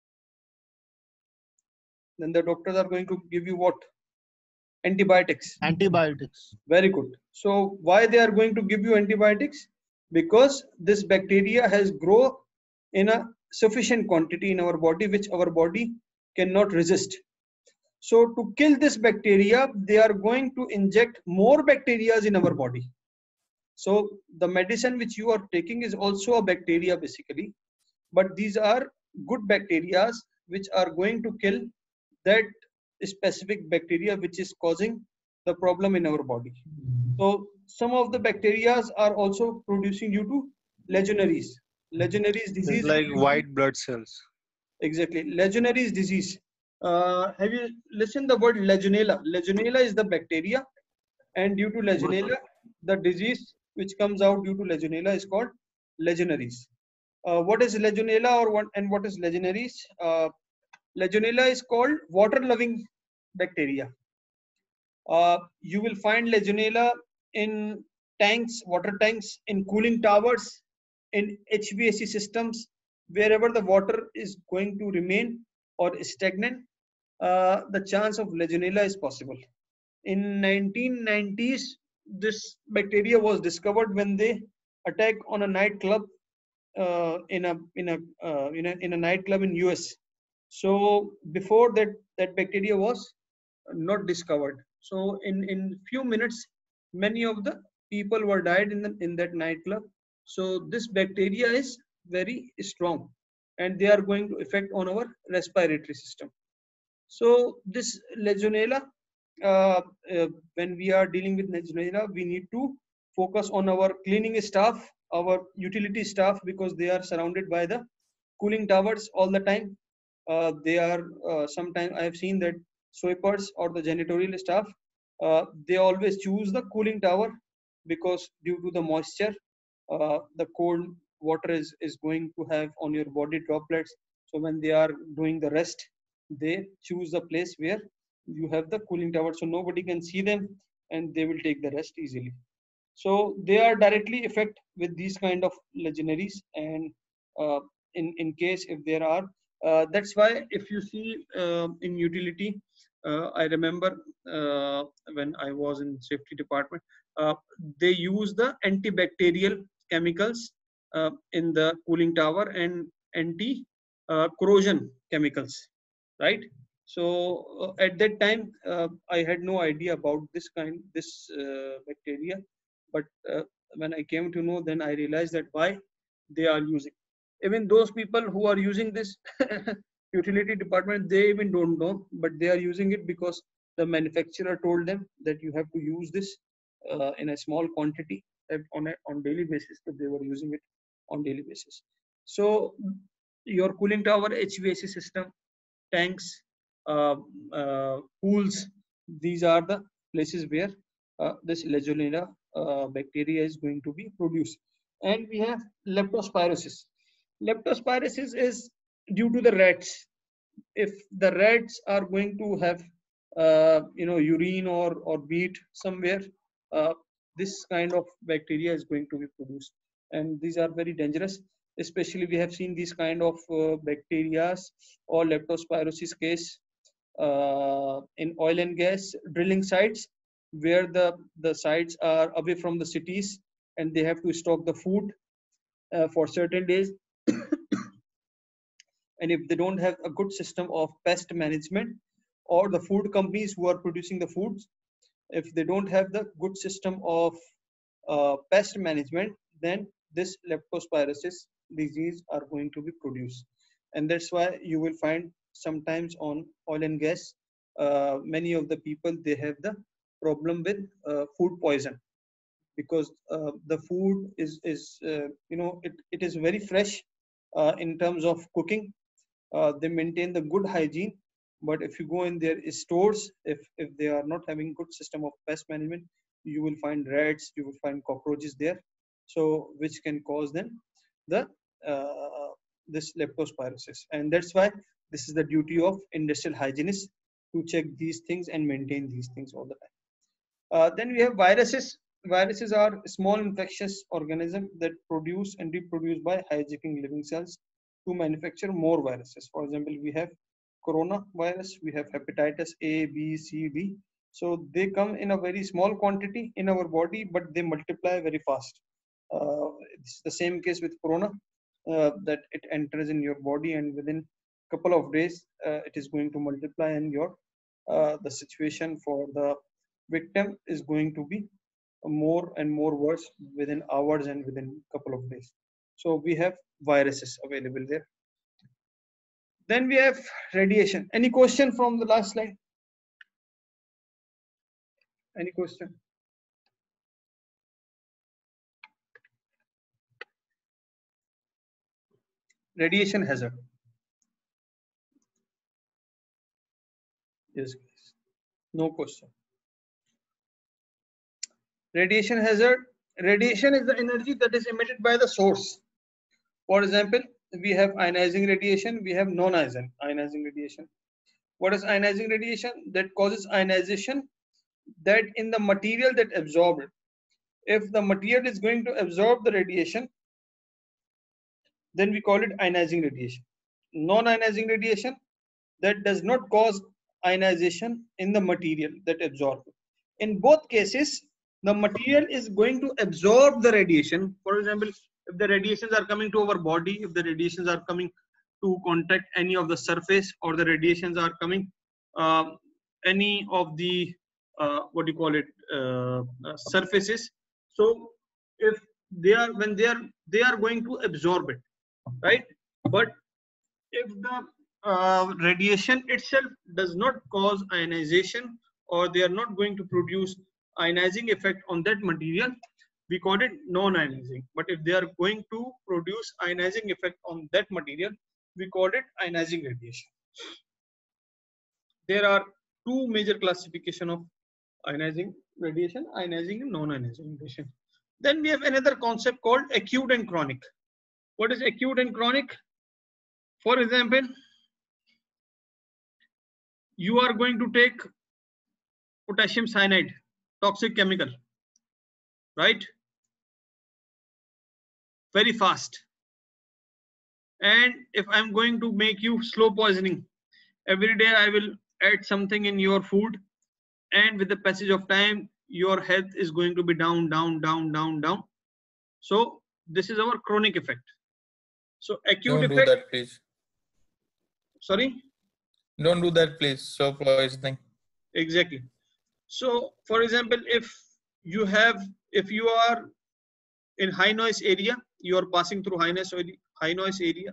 Then the doctors are going to give you what? Antibiotics. Antibiotics. Very good. So why they are going to give you antibiotics? Because this bacteria has grown in a sufficient quantity in our body, which our body cannot resist. So to kill this bacteria, they are going to inject more bacteria in our body. So the medicine which you are taking is also a bacteria basically, but these are good bacteria which are going to kill that specific bacteria which is causing the problem in our body. So some of the bacteria are also producing due to Legionnaires. Legionnaires disease. It's like white blood cells. Exactly. Legionnaires disease. Have you listened the word Legionella? Legionella is the bacteria, and due to Legionella, the disease which comes out due to Legionella is called Legionnaires. What is Legionella what is Legionnaires? Legionella is called water-loving bacteria. You will find Legionella in tanks, water tanks, in cooling towers, in HVAC systems, wherever the water is going to remain or stagnant, the chance of Legionella is possible. In 1990s, this bacteria was discovered when they attacked on a nightclub in a nightclub in US. So before that bacteria was not discovered. So in few minutes, many of the people were died in that nightclub. So this bacteria is very strong, and they are going to affect on our respiratory system. So this Legionella, when we are dealing with Legionella, we need to focus on our cleaning staff, our utility staff, because they are surrounded by the cooling towers all the time. They are sometimes I have seen that sweepers or the janitorial staff, they always choose the cooling tower because due to the moisture, the cold water is going to have on your body droplets. So when they are doing the rest, they choose a place where you have the cooling tower, so nobody can see them and they will take the rest easily. So they are directly affect with these kind of Legionnaires, and in case if there are, that's why if you see in utility, I remember when I was in safety department, they use the antibacterial chemicals in the cooling tower and anti corrosion chemicals, right? So at that time, I had no idea about this bacteria, but when I came to know, then I realized that why they are using. Even those people who are using this utility department, they even don't know, but they are using it because the manufacturer told them that you have to use this in a small quantity on daily basis. So they were using it on daily basis. So your cooling tower, HVAC system, tanks, pools, these are the places where this Legionella bacteria is going to be produced. And we have leptospirosis. Leptospirosis is due to the rats. If the rats are going to have urine or meat somewhere, uh, this kind of bacteria is going to be produced, and these are very dangerous. Especially we have seen these kind of bacteria or leptospirosis case in oil and gas drilling sites, where the sites are away from the cities and they have to stock the food for certain days. And if they don't have a good system of pest management, or the food companies who are producing the foods, if they don't have the good system of pest management, then this leptospirosis disease are going to be produced. And that's why you will find sometimes on oil and gas, many of the people, they have the problem with food poison, because the food is it is very fresh in terms of cooking. They maintain the good hygiene, but if you go in their stores, if they are not having good system of pest management, you will find rats, you will find cockroaches there, so which can cause them the this leptospirosis. And that's why this is the duty of industrial hygienists to check these things and maintain these things all the time. Then we have viruses. Viruses are small infectious organisms that produce and reproduce by hijacking living cells to manufacture more viruses. For example, we have coronavirus, we have hepatitis A, B, C, D. So they come in a very small quantity in our body, but they multiply very fast. It's the same case with corona, that it enters in your body, and within a couple of days, it is going to multiply, and your the situation for the victim is going to be more and more worse within hours and within a couple of days. So we have viruses available there. Then we have radiation. Any question from the last slide? Any question? Radiation hazard. Yes, guys. No question. Radiation hazard. Radiation is the energy that is emitted by the source. For example, we have ionizing radiation, we have non-ionizing radiation. What is ionizing radiation? That causes ionization that in the material that absorbed it. If the material is going to absorb the radiation, then we call it ionizing radiation. Non-ionizing radiation, that does not cause ionization in the material that absorbs it. In both cases, the material is going to absorb the radiation. For example, if the radiations are coming to our body, if the radiations are coming to contact any of the surface, or the radiations are coming any of the surfaces, so if they are, when they are going to absorb it, right? But if the radiation itself does not cause ionization, or they are not going to produce ionizing effect on that material, we call it non-ionizing. But if they are going to produce ionizing effect on that material, we call it ionizing radiation. There are two major classification of ionizing radiation: ionizing and non-ionizing radiation. Then we have another concept called acute and chronic. What is acute and chronic? For example, you are going to take potassium cyanide, toxic chemical, right? Very fast. And if I'm going to make you slow poisoning, every day I will add something in your food, and with the passage of time, your health is going to be down, down, down, down, down. So this is our chronic effect. So acute Don't do effect, that, please. sorry, Don't do that, please. So poisoning. exactly. So for example, if you are in high noise area, you are passing through high noise area,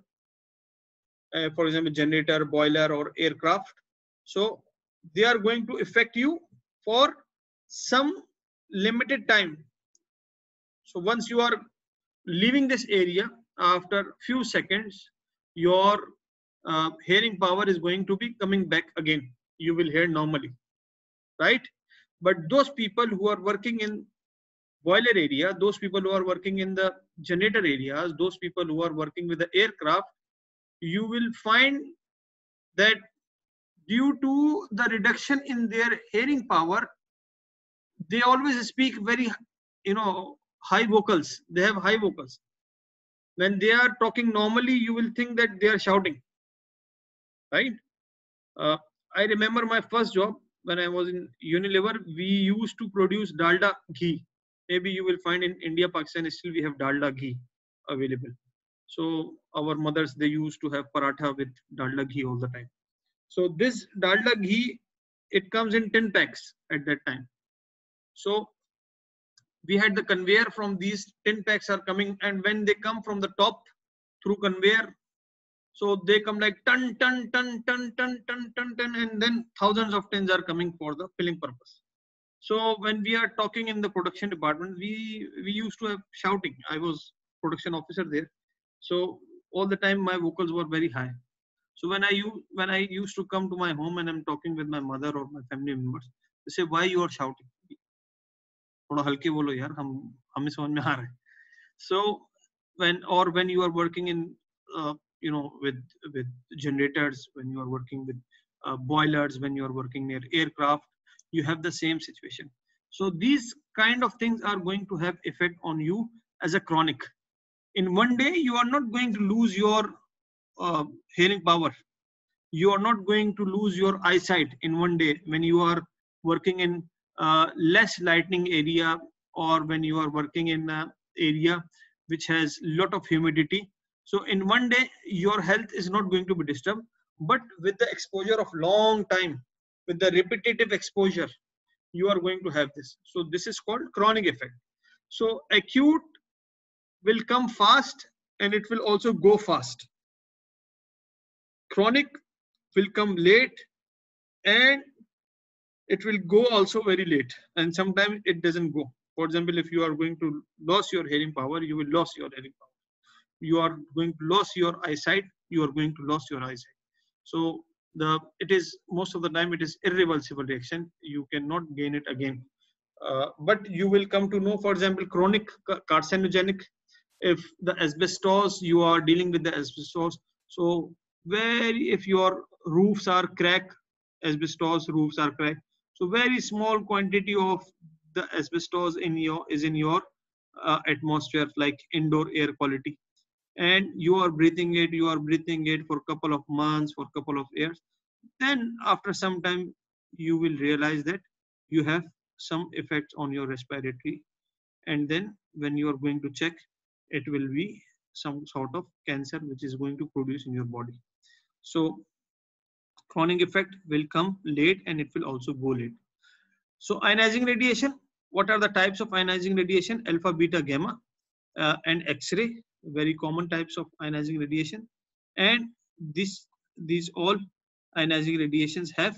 for example, generator, boiler, or aircraft. So they are going to affect you for some limited time. So once you are leaving this area, after few seconds, your hearing power is going to be coming back again. You will hear normally, right? But those people who are working in boiler area, those people who are working in the generator areas, those people who are working with the aircraft, you will find that due to the reduction in their hearing power, they always speak very, high vocals. They have high vocals. When they are talking normally, you will think that they are shouting, right? I remember my first job when I was in Unilever. We used to produce dalda ghee. Maybe you will find in India, Pakistan, still we have dalda ghee available. So our mothers, they used to have paratha with dalda ghee all the time. So this dalda ghee, it comes in 10 packs at that time. So we had the conveyor from these 10 packs are coming, and when they come from the top through conveyor, so they come like ton, ton, ton, ton, ton, ton, ton, ton, and then thousands of tins are coming for the filling purpose. So when we are talking in the production department, we used to have shouting. I was production officer there. So all the time my vocals were very high. So when I used to come to my home and I'm talking with my mother or my family members, they say, why you are shouting? थोड़ा हल्के बोलो यार, हमें समझ में आ रहा है. So when you are working in with generators, when you are working with boilers, when you are working near aircraft, you have the same situation. So these kind of things are going to have effect on you as a chronic. In one day, you are not going to lose your hearing power. You are not going to lose your eyesight in one day when you are working in less lightning area, or when you are working in an area which has lot of humidity. So in one day, your health is not going to be disturbed, but with the exposure of long time, with the repetitive exposure, you are going to have this. So this is called chronic effect. So acute will come fast and it will also go fast. Chronic will come late and it will go also very late, and sometimes it doesn't go. For example, if you are going to lose your hearing power, you will lose your hearing power. You are going to lose your eyesight, you are going to lose your eyesight. So it is most of the time it is irreversible reaction. You cannot gain it again. But you will come to know, for example, chronic carcinogenic. If the asbestos, you are dealing with the asbestos. So if your roofs are cracked, asbestos roofs are cracked. So very small quantity of the asbestos is in your atmosphere, like indoor air quality, and you are breathing it for a couple of months, for a couple of years. Then after some time, you will realize that you have some effects on your respiratory, and then when you are going to check, it will be some sort of cancer which is going to produce in your body. So chronic effect will come late and it will also go late. So ionizing radiation, what are the types of ionizing radiation? Alpha, beta, gamma, and X-ray, very common types of ionizing radiation. And these all ionizing radiations have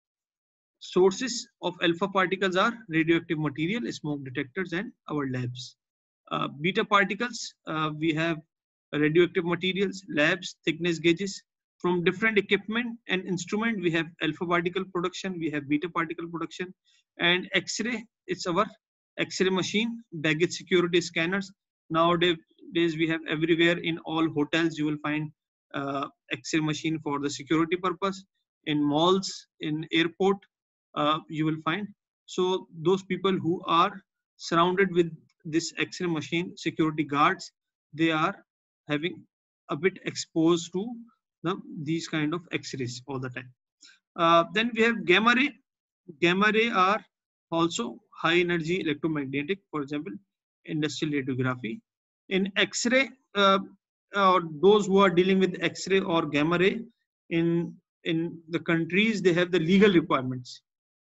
sources of alpha particles are radioactive material, smoke detectors, and our labs. Beta particles, we have radioactive materials, labs, thickness gauges. From different equipment and instrument, we have alpha particle production, we have beta particle production. And X-ray, it's our X-ray machine, baggage security scanners. Nowadays we have everywhere in all hotels, you will find X-ray machine for the security purpose. In malls, in airport, you will find. So those people who are surrounded with this X-ray machine, security guards, they are having a bit exposed to these kind of X-rays all the time. Then we have gamma ray. Gamma ray are also high energy electromagnetic, for example, industrial radiography. In X-ray, or those who are dealing with X-ray or gamma ray, in the countries, they have the legal requirements.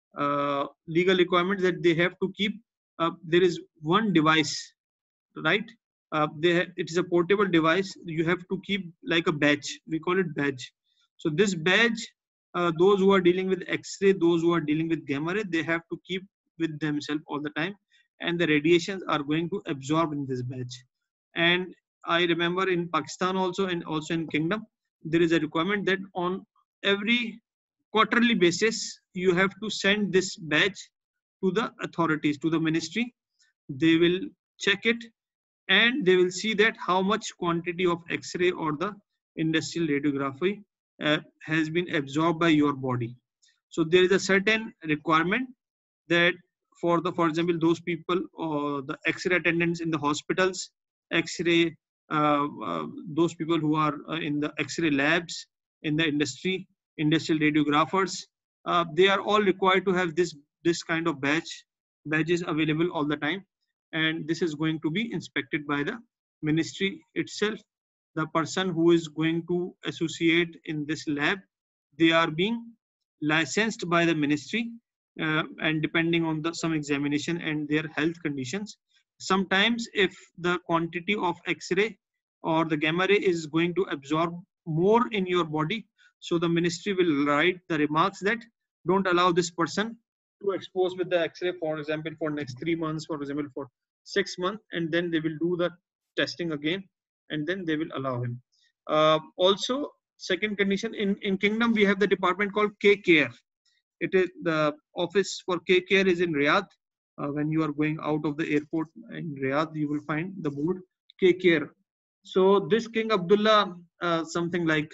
That they have to keep. There is one device, right? It is a portable device. You have to keep like a badge. We call it badge. So this badge, those who are dealing with X-ray, those who are dealing with gamma ray, they have to keep with themselves all the time, and the radiations are going to absorb in this badge. And I remember in Pakistan also, and also in Kingdom, there is a requirement that on every quarterly basis, you have to send this badge to the authorities, to the ministry. They will check it, and they will see that how much quantity of X-ray or the industrial radiography has been absorbed by your body. So there is a certain requirement that for example, those people or the X-ray attendants in the hospitals, X-ray, those people who are in the X-ray labs, in the industry, industrial radiographers, they are all required to have this kind of badges available all the time. And this is going to be inspected by the ministry itself. The person who is going to associate in this lab, they are being licensed by the ministry, and depending on some examination and their health conditions. Sometimes if the quantity of X-ray or the gamma ray is going to absorb more in your body, so the ministry will write the remarks that don't allow this person to expose with the X-ray, for example, for next 3 months, for example, for 6 months, and then they will do the testing again, and then they will allow him. Also, second condition, in Kingdom, we have the department called K-Care. It is the office for K-Care is in Riyadh. When you are going out of the airport in Riyadh, you will find the board K-Care. So this King Abdullah, something like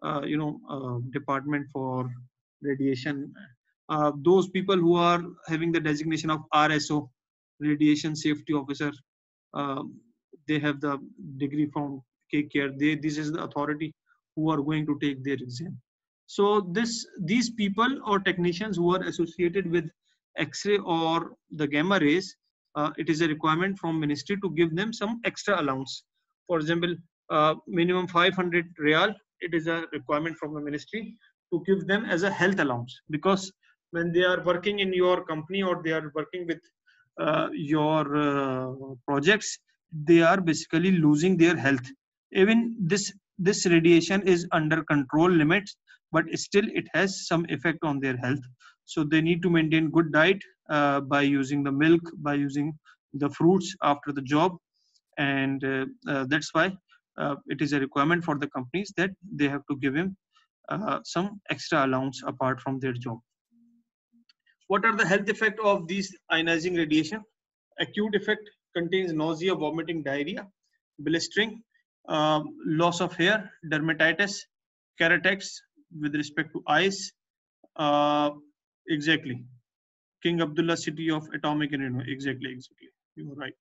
department for radiation. Those people who are having the designation of RSO, Radiation Safety Officer, they have the degree from K-Care. This is the authority who are going to take their exam. So these people or technicians who are associated with X-ray or the gamma rays, it is a requirement from ministry to give them some extra allowance. For example, minimum 500 Riyal, it is a requirement from the ministry to give them as a health allowance, because when they are working in your company or they are working with your projects, they are basically losing their health. Even this radiation is under control limits, but still it has some effect on their health. So they need to maintain good diet by using the milk, by using the fruits after the job, and that's why it is a requirement for the companies that they have to give him some extra allowance apart from their job. What are the health effects of these ionizing radiation? Acute effect contains nausea, vomiting, diarrhea, blistering, loss of hair, dermatitis, cataracts with respect to eyes. Exactly. King Abdullah, city of atomic energy. Exactly. You are right.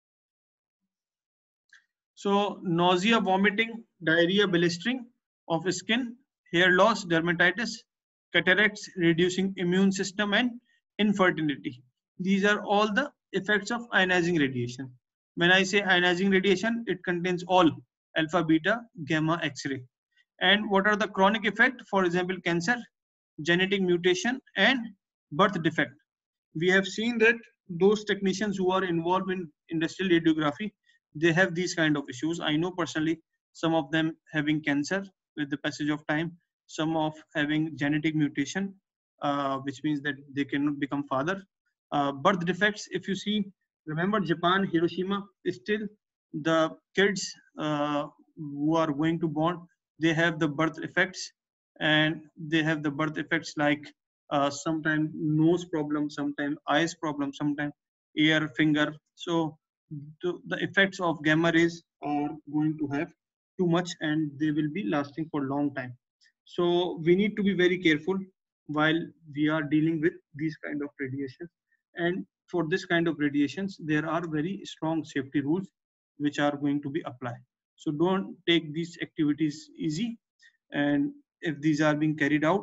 So nausea, vomiting, diarrhea, blistering of skin, hair loss, dermatitis, cataracts, reducing immune system, and infertility. These are all the effects of ionizing radiation. When I say ionizing radiation, it contains all alpha, beta, gamma, X-ray. And what are the chronic effects? For example, cancer, genetic mutation, and birth defect. We have seen that those technicians who are involved in industrial radiography, they have these kind of issues. I know personally some of them having cancer with the passage of time, some of having genetic mutation, which means that they cannot become father. Birth defects, if you see, remember Japan, Hiroshima, still the kids who are going to born, they have the birth effects, and they have the birth effects like sometimes nose problem, sometimes eyes problem, sometimes ear, finger. So the effects of gamma rays are going to have too much, and they will be lasting for a long time. So we need to be very careful while we are dealing with these kind of radiations. And for this kind of radiations, there are very strong safety rules which are going to be applied. So don't take these activities easy. And if these are being carried out,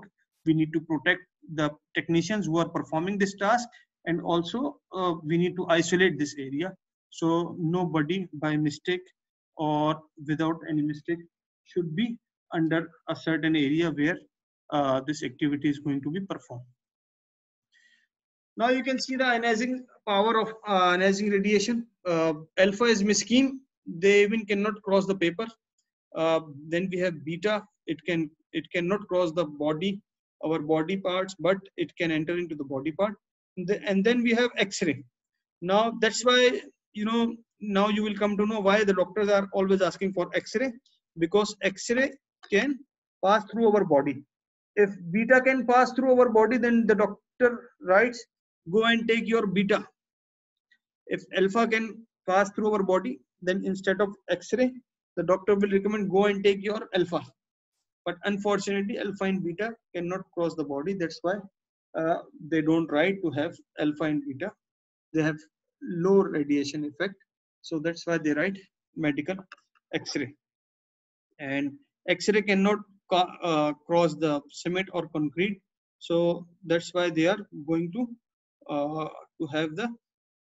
We need to protect the technicians who are performing this task, and also we need to isolate this area, so nobody by mistake or without any mistake should be under a certain area where this activity is going to be performed. Now you can see the ionizing power of ionizing radiation. Alpha is mesquite; they even cannot cross the paper. Then we have beta. It cannot cross the body, our body parts, but it can enter into the body part. And then we have X-ray. Now that's why, now you will come to know why the doctors are always asking for X-ray, because X-ray can pass through our body. If beta can pass through our body, then the doctor writes, go and take your beta. If alpha can pass through our body, then instead of X-ray, the doctor will recommend go and take your alpha. But unfortunately, alpha and beta cannot cross the body. That's why they don't write to have alpha and beta. They have low radiation effect. So that's why they write medical X-ray. And X-ray cannot cross the cement or concrete. So that's why they are going to have the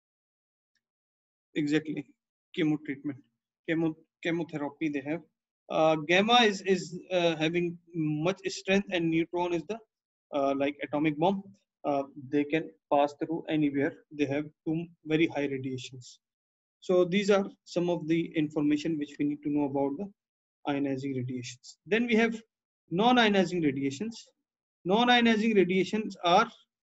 exactly chemo treatment, chemotherapy they have. Gamma is having much strength, and neutron is the like atomic bomb. They can pass through anywhere. They have two very high radiations. So these are some of the information which we need to know about the ionizing radiations. Then we have non-ionizing radiations. Non-ionizing radiations are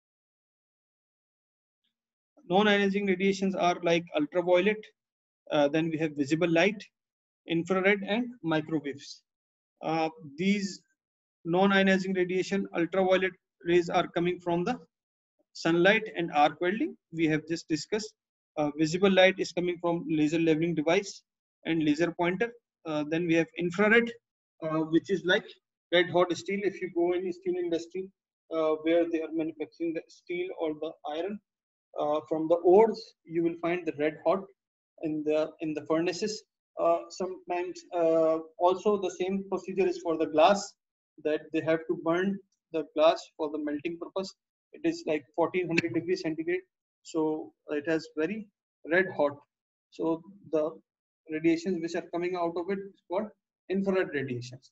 like ultraviolet. Then we have visible light, infrared, and microwaves. These non-ionizing radiation, ultraviolet rays are coming from the sunlight and arc welding. We have just discussed. Visible light is coming from laser leveling device and laser pointer. Then we have infrared, which is like red hot steel. If you go in steel industry where they are manufacturing the steel or the iron, from the ores, you will find the red hot in the furnaces. Sometimes also the same procedure is for the glass, that they have to burn the glass for the melting purpose. It is like 1400 degrees centigrade, so it has very red hot. So the radiations which are coming out of it is called infrared radiations.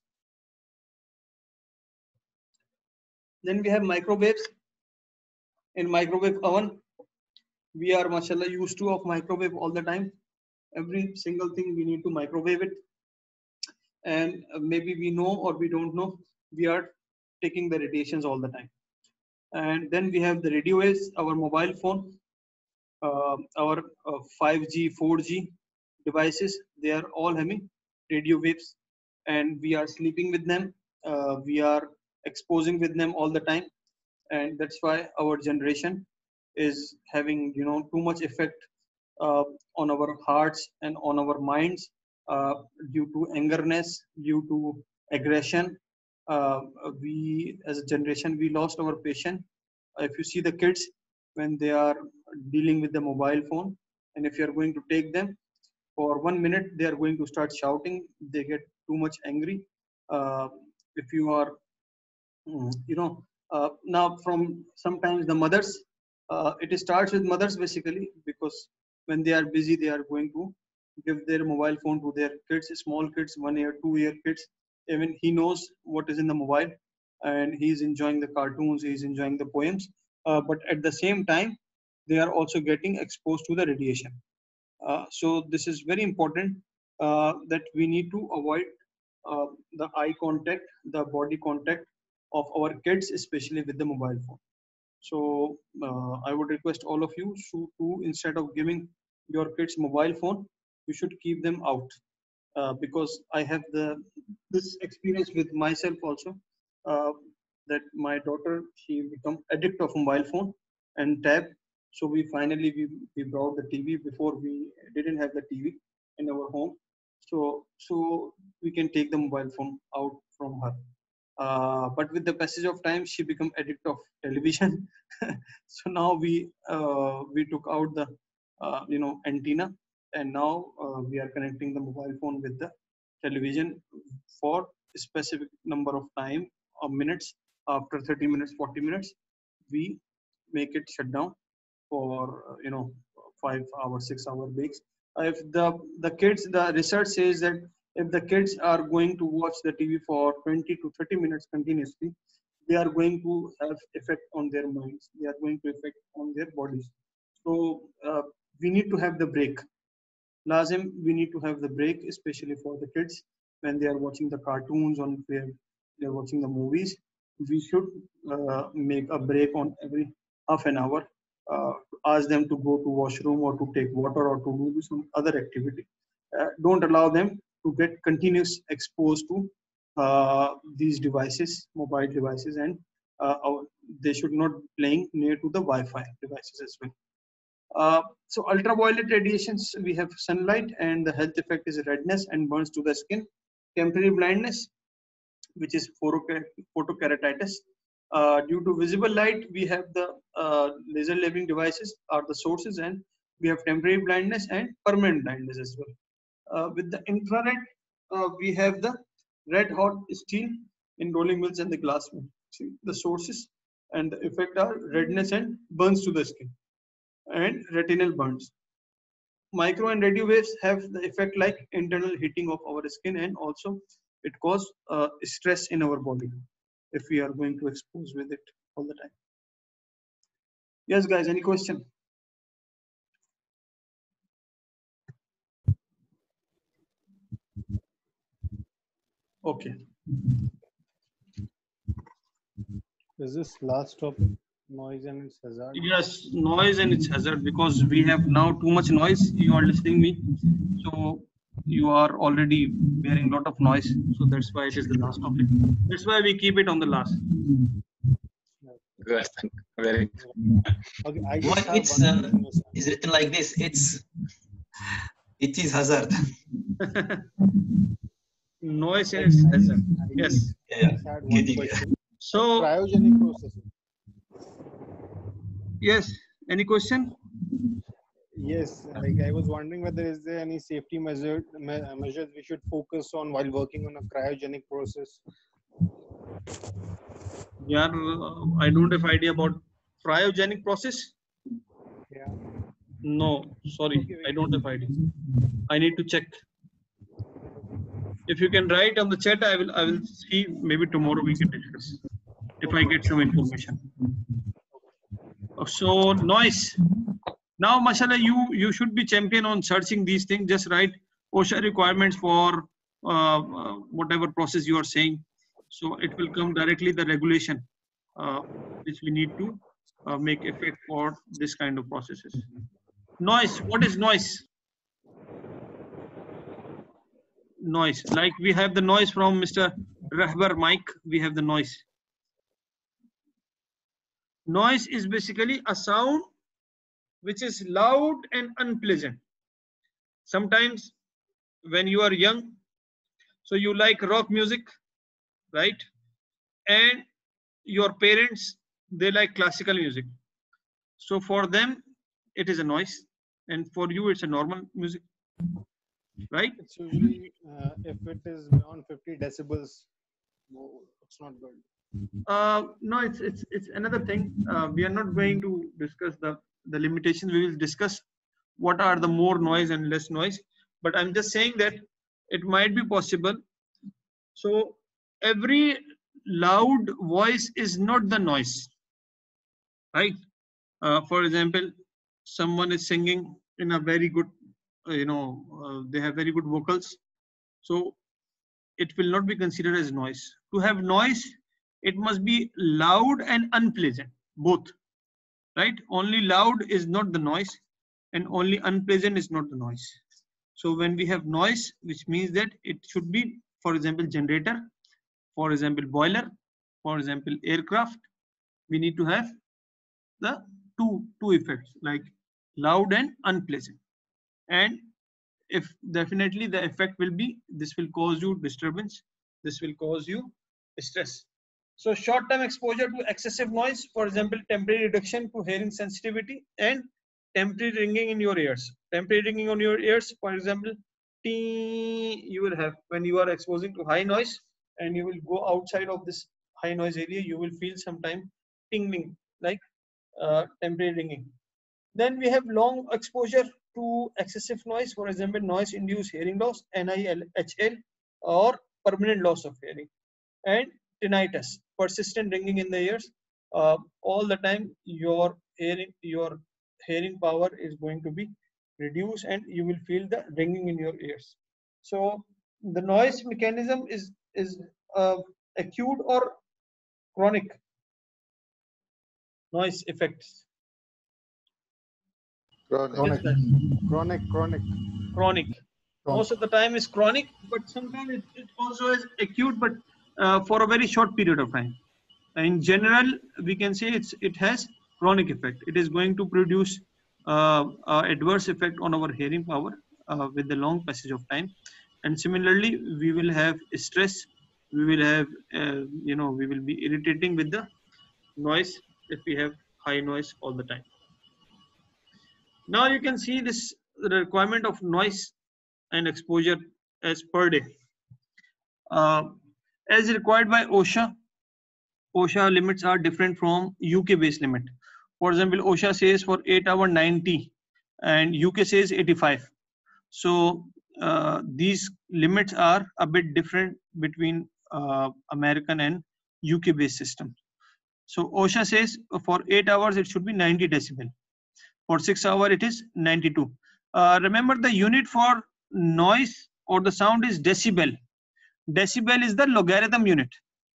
Then we have microwaves. In microwave oven, we are mashallah used to of microwave all the time. Every single thing we need to microwave it, and maybe we know or we don't know, we are taking the radiations all the time. And then we have the radio waves, our mobile phone, our 5G, 4G devices, they are all having radio waves, and we are sleeping with them. We are exposing with them all the time, and that's why our generation is having too much effect on our hearts and on our minds, due to angerness, due to aggression. We as a generation, we lost our patience. If you see the kids when they are dealing with the mobile phone, and if you are going to take them for 1 minute, they are going to start shouting. They get too much angry. If you are now from sometimes the mothers, it starts with mothers basically, because when they are busy, they are going to give their mobile phone to their kids, small kids, 1 year, 2 year kids. Even he knows what is in the mobile, and he's enjoying the cartoons, he's enjoying the poems, but at the same time, they are also getting exposed to the radiation. So this is very important, that we need to avoid the eye contact, the body contact of our kids, especially with the mobile phone. So I would request all of you to instead of giving your kids mobile phone, you should keep them out, because I have this experience with myself also, that my daughter, she become addict of mobile phone and tab. So we finally we brought the TV. Before we didn't have the TV in our home, so we can take the mobile phone out from her. But with the passage of time, she become addict of television. So now we took out the antenna, and now we are connecting the mobile phone with the television for a specific number of time or minutes, after 30 minutes, 40 minutes, we make it shut down for 5 hour, 6 hour breaks. If the kids, the research says that if the kids are going to watch the TV for 20 to 30 minutes continuously, they are going to have effect on their minds. They are going to affect on their bodies. So we need to have the break. Lazim, we need to have the break, especially for the kids when they are watching the cartoons or they're watching the movies. We should make a break on every half an hour. Ask them to go to washroom or to take water or to do some other activity. Don't allow them to get continuous exposed to these devices, mobile devices, and they should not be playing near to the Wi-Fi devices as well. So ultraviolet radiations, we have sunlight, and the health effect is redness and burns to the skin. Temporary blindness, which is photokeratitis. Due to visible light, we have the laser leveling devices are the sources, and we have temporary blindness and permanent blindness as well. With the infrared, we have the red hot steel in rolling mills and the glass mill. See, the sources and the effect are redness and burns to the skin and retinal burns. Micro and radio waves have the effect like internal heating of our skin, and also it causes stress in our body if we are going to expose with it all the time. Yes, guys, any question? Okay. Is this last topic, noise and its hazard? Yes, noise and its hazard, because we have now too much noise. You are listening me, so you are already bearing a lot of noise. So that's why it is the last topic. That's why we keep it on the last. Good. Very good. Okay, I Why just have it's one question, sir. is written like this? It is hazard. Noise and its hazard. Yes. Yeah. Just had one Getting question. So Cryogenic processing. yes, any question? Yes, like I was wondering whether is there any safety measures we should focus on while working on a cryogenic process. Yeah, I don't have idea about cryogenic process. Yeah. No, sorry, I don't have idea. I need to check. If you can write on the chat, I will see. Maybe tomorrow we can discuss if I get some information. So noise. Now, mashallah, you should be champion on searching these things. Just write OSHA requirements for whatever process you are saying. So it will come directly the regulation which we need to make effect for this kind of processes. Noise. What is noise? Noise. Like we have the noise from Mr. Rahbar mic. We have the noise. Noise is basically a sound which is loud and unpleasant. Sometimes when you are young, so you like rock music, right? And your parents, they like classical music. So for them, it is a noise. And for you, it's a normal music, right? It's usually if it is beyond 50 decibels, no, it's not good. No, it's another thing. We are not going to discuss the limitations. We will discuss what are the more noise and less noise. But I'm just saying that it might be possible. So every loud voice is not the noise, right? For example, someone is singing in a very good, they have very good vocals. So it will not be considered as noise. To have noise, it must be loud and unpleasant, both, right? Only loud is not the noise, and only unpleasant is not the noise. So when we have noise, which means that it should be, for example, generator, for example, boiler, for example, aircraft, we need to have the two effects, like loud and unpleasant. And if definitely the effect will be, this will cause you disturbance, this will cause you stress. So short-term exposure to excessive noise, for example, temporary reduction to hearing sensitivity and temporary ringing in your ears. Temporary ringing on your ears, for example, you will have when you are exposing to high noise and you will go outside of this high noise area, you will feel sometime tingling, like temporary ringing. Then we have long exposure to excessive noise, for example, noise-induced hearing loss, NIHL, or permanent loss of hearing, and tinnitus, persistent ringing in the ears. All the time, your hearing power is going to be reduced, and you will feel the ringing in your ears. So the noise mechanism is acute or chronic noise effects. Chronic. Chronic. Chronic. Most of the time is chronic, but sometimes it also is acute, but for a very short period of time. In general, we can say it has chronic effect. It is going to produce adverse effect on our hearing power with the long passage of time. And similarly, we will have stress. We will have, we will be irritating with the noise if we have high noise all the time. Now you can see this, the requirement of noise and exposure as per day. As required by OSHA, OSHA limits are different from UK based limit. For example, OSHA says for 8 hour 90 and UK says 85. So these limits are a bit different between American and UK based system. So OSHA says for 8 hours it should be 90 decibel. For 6 hours it is 92. Remember, the unit for noise or the sound is decibel. Decibel is the logarithm unit,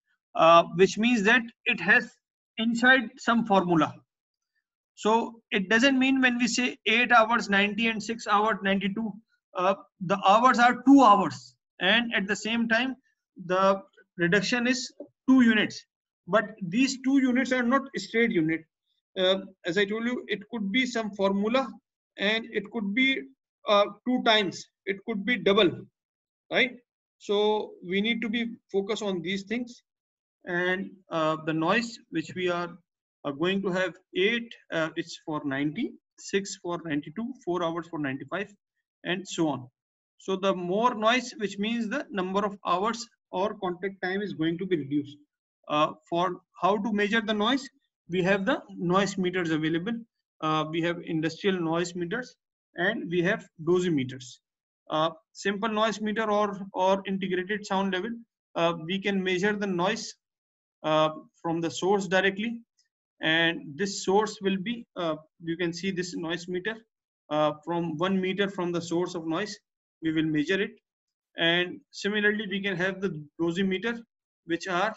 which means that it has inside some formula. So it doesn't mean when we say 8 hours 90 and 6 hours 92, the hours are 2 hours, and at the same time the reduction is 2 units. But these 2 units are not straight unit. As I told you, it could be some formula, and it could be 2 times, it could be double, right? So we need to be focused on these things. And the noise which we are going to have 8, it's for 90, 6 for 92, 4 hours for 95, and so on. So the more noise, which means the number of hours or contact time is going to be reduced. For how to measure the noise, we have the noise meters available. We have industrial noise meters, and we have dosimeters. Simple noise meter or integrated sound level, we can measure the noise from the source directly, and this source will be, you can see this noise meter, from 1 meter from the source of noise we will measure it. And similarly, we can have the dosimeter, which are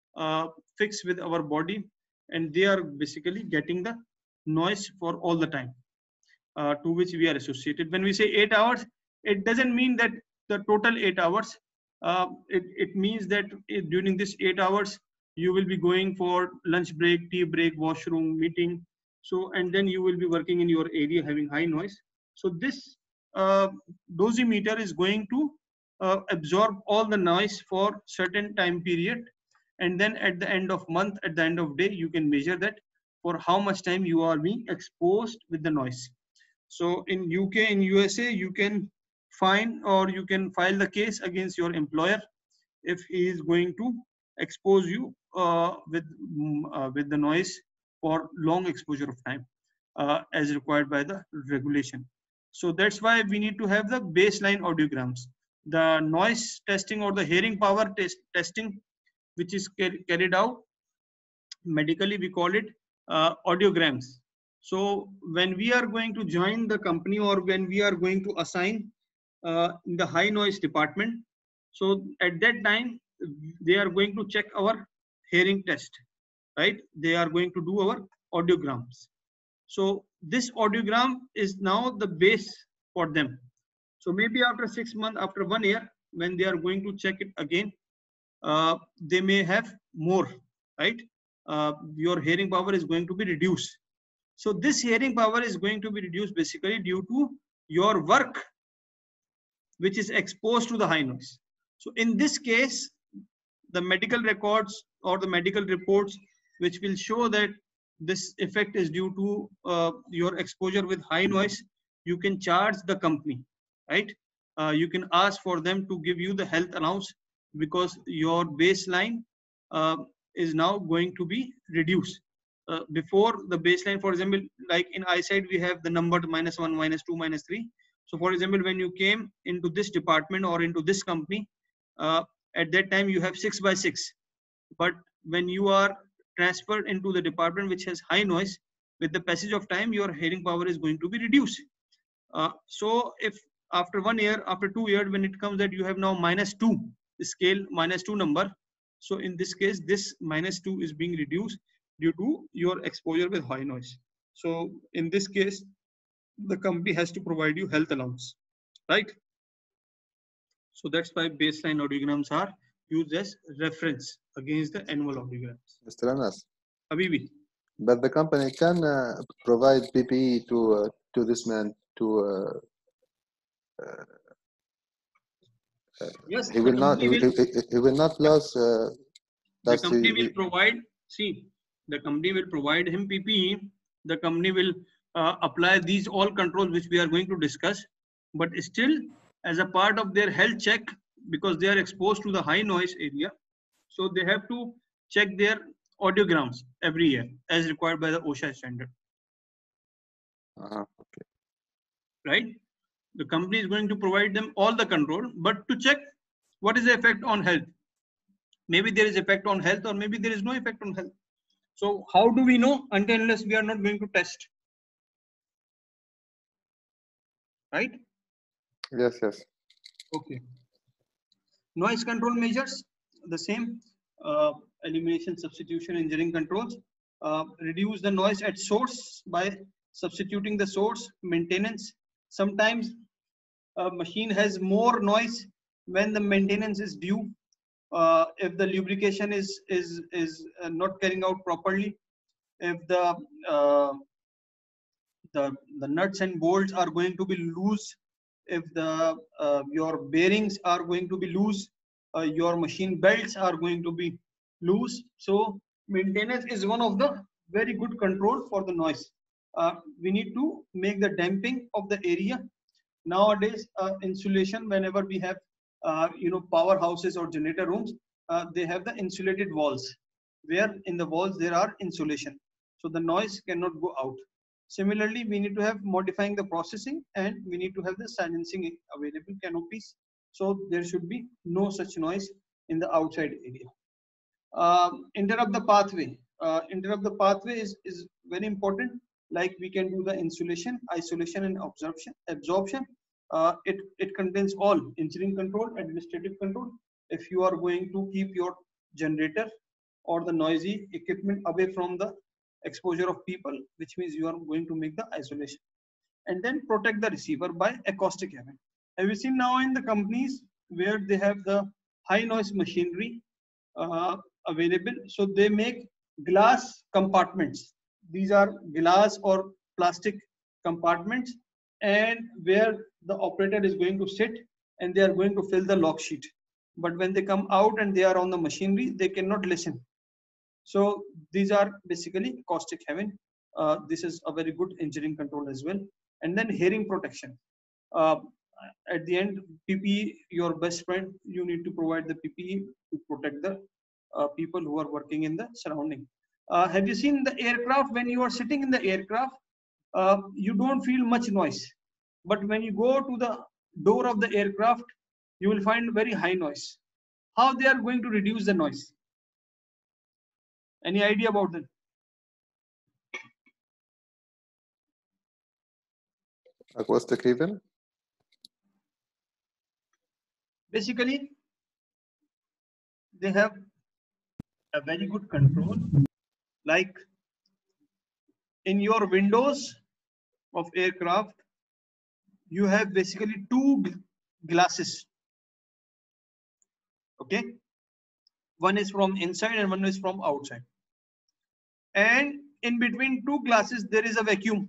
fixed with our body, and they are basically getting the noise for all the time to which we are associated. When we say 8 hours, it doesn't mean that the total 8 hours. It means that during this 8 hours, you will be going for lunch break, tea break, washroom, meeting. So, and then you will be working in your area having high noise. So this dosimeter is going to absorb all the noise for certain time period. And then at the end of month, at the end of day, you can measure that for how much time you are being exposed with the noise. So in UK, in USA, you can fine or you can file the case against your employer if he is going to expose you with the noise for long exposure of time as required by the regulation. So that's why we need to have the baseline audiograms. The noise testing or the hearing power testing, which is carried out medically, we call it audiograms. So when we are going to join the company or when we are going to assign in the high noise department, so at that time they are going to check our hearing test, right? They are going to do our audiograms. So this audiogram is now the base for them. So maybe after 6 months, after 1 year, when they are going to check it again, they may have more, right? Your hearing power is going to be reduced. So this hearing power is going to be reduced basically due to your work, which is exposed to the high noise. So in this case, the medical records or the medical reports, which will show that this effect is due to your exposure with high noise, you can charge the company, right? You can ask for them to give you the health allowance because your baseline is now going to be reduced. Before the baseline, for example, like in eyesight, we have the number -1, -2, -3. So for example, when you came into this department or into this company, at that time you have 6 by 6. But when you are transferred into the department which has high noise, with the passage of time, your hearing power is going to be reduced. So if after 1 year, after 2 years, when it comes that you have now -2 scale, -2 number, so in this case, this -2 is being reduced due to your exposure with high noise. So in this case, the company has to provide you health allowance, right? So that's why baseline audiograms are used as reference against the annual audiograms. Mr. Anas, Habibi. but the company can provide PPE to this man Yes, he will not lose. The company will provide. See, the company will provide him PPE. The company will apply these all controls which we are going to discuss. But still, as a part of their health check, because they are exposed to the high noise area, so they have to check their audiograms every year as required by the OSHA standard. Okay. Right? The company is going to provide them all the control, but to check what is the effect on health. Maybe there is effect on health, or maybe there is no effect on health. So how do we know until unless we are not going to test? Right? Yes, yes. Okay. Noise control measures, the same. Elimination, substitution, engineering controls. Reduce the noise at source by substituting the source. Maintenance. Sometimes a machine has more noise when the maintenance is due. If the lubrication is not carrying out properly, if the nuts and bolts are going to be loose, if the your bearings are going to be loose, your machine belts are going to be loose. So maintenance is one of the very good control for the noise. We need to make the damping of the area. Nowadays, insulation, whenever we have powerhouses or generator rooms, they have the insulated walls, where in the walls there are insulation, so the noise cannot go out. Similarly, we need to have modifying the processing, and we need to have the silencing available canopies, so there should be no such noise in the outside area. Interrupt the pathway. Interrupt the pathway is very important. Like we can do the insulation, isolation, and absorption. It contains all engineering control, administrative control. If you are going to keep your generator or the noisy equipment away from the exposure of people, which means you are going to make the isolation. And then protect the receiver by acoustic having. Have you seen now in the companies where they have the high noise machinery available? So they make glass compartments. These are glass or plastic compartments, and where the operator is going to sit and they are going to fill the log sheet. But when they come out and they are on the machinery, they cannot listen. So these are basically acoustic having. This is a very good engineering control as well. And then hearing protection. At the end, PPE, your best friend, you need to provide the PPE to protect the people who are working in the surrounding. Have you seen the aircraft? When you are sitting in the aircraft, you don't feel much noise. But when you go to the door of the aircraft, you will find very high noise. How they are going to reduce the noise? Any idea about that? Acoustic even? Basically, they have a very good control. Like in your windows of aircraft, you have basically two glasses. Okay, one is from inside and one is from outside, and in between two glasses there is a vacuum.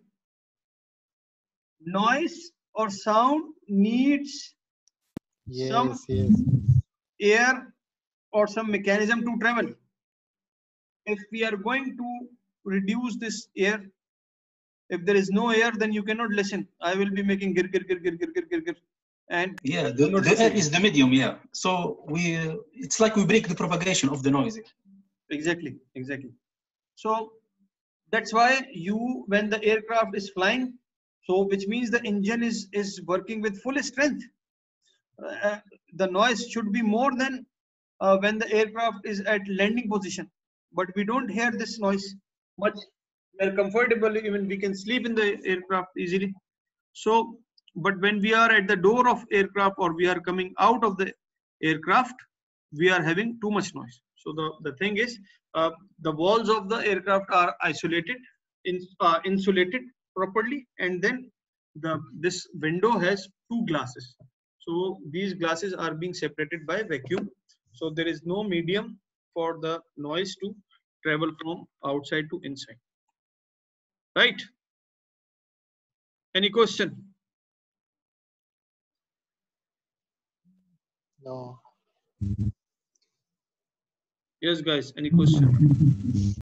Noise or sound needs some air or some mechanism to travel. If we are going to reduce this air, if there is no air, then you cannot listen. I will be making gir gir gir gir gir gir gir gir. And yeah, the air is the medium. Yeah, so it's like we break the propagation of the noise. Exactly. So that's why when the aircraft is flying, so which means the engine is working with full strength. The noise should be more than when the aircraft is at landing position, but we don't hear this noise much. We are comfortable, even we can sleep in the aircraft easily. So, but when we are at the door of aircraft or we are coming out of the aircraft, we are having too much noise. So the thing is, the walls of the aircraft are isolated, insulated properly, and then this window has two glasses. So these glasses are being separated by vacuum. So there is no medium for the noise to travel from outside to inside. Right? Any question? No. Yes, guys. Any question?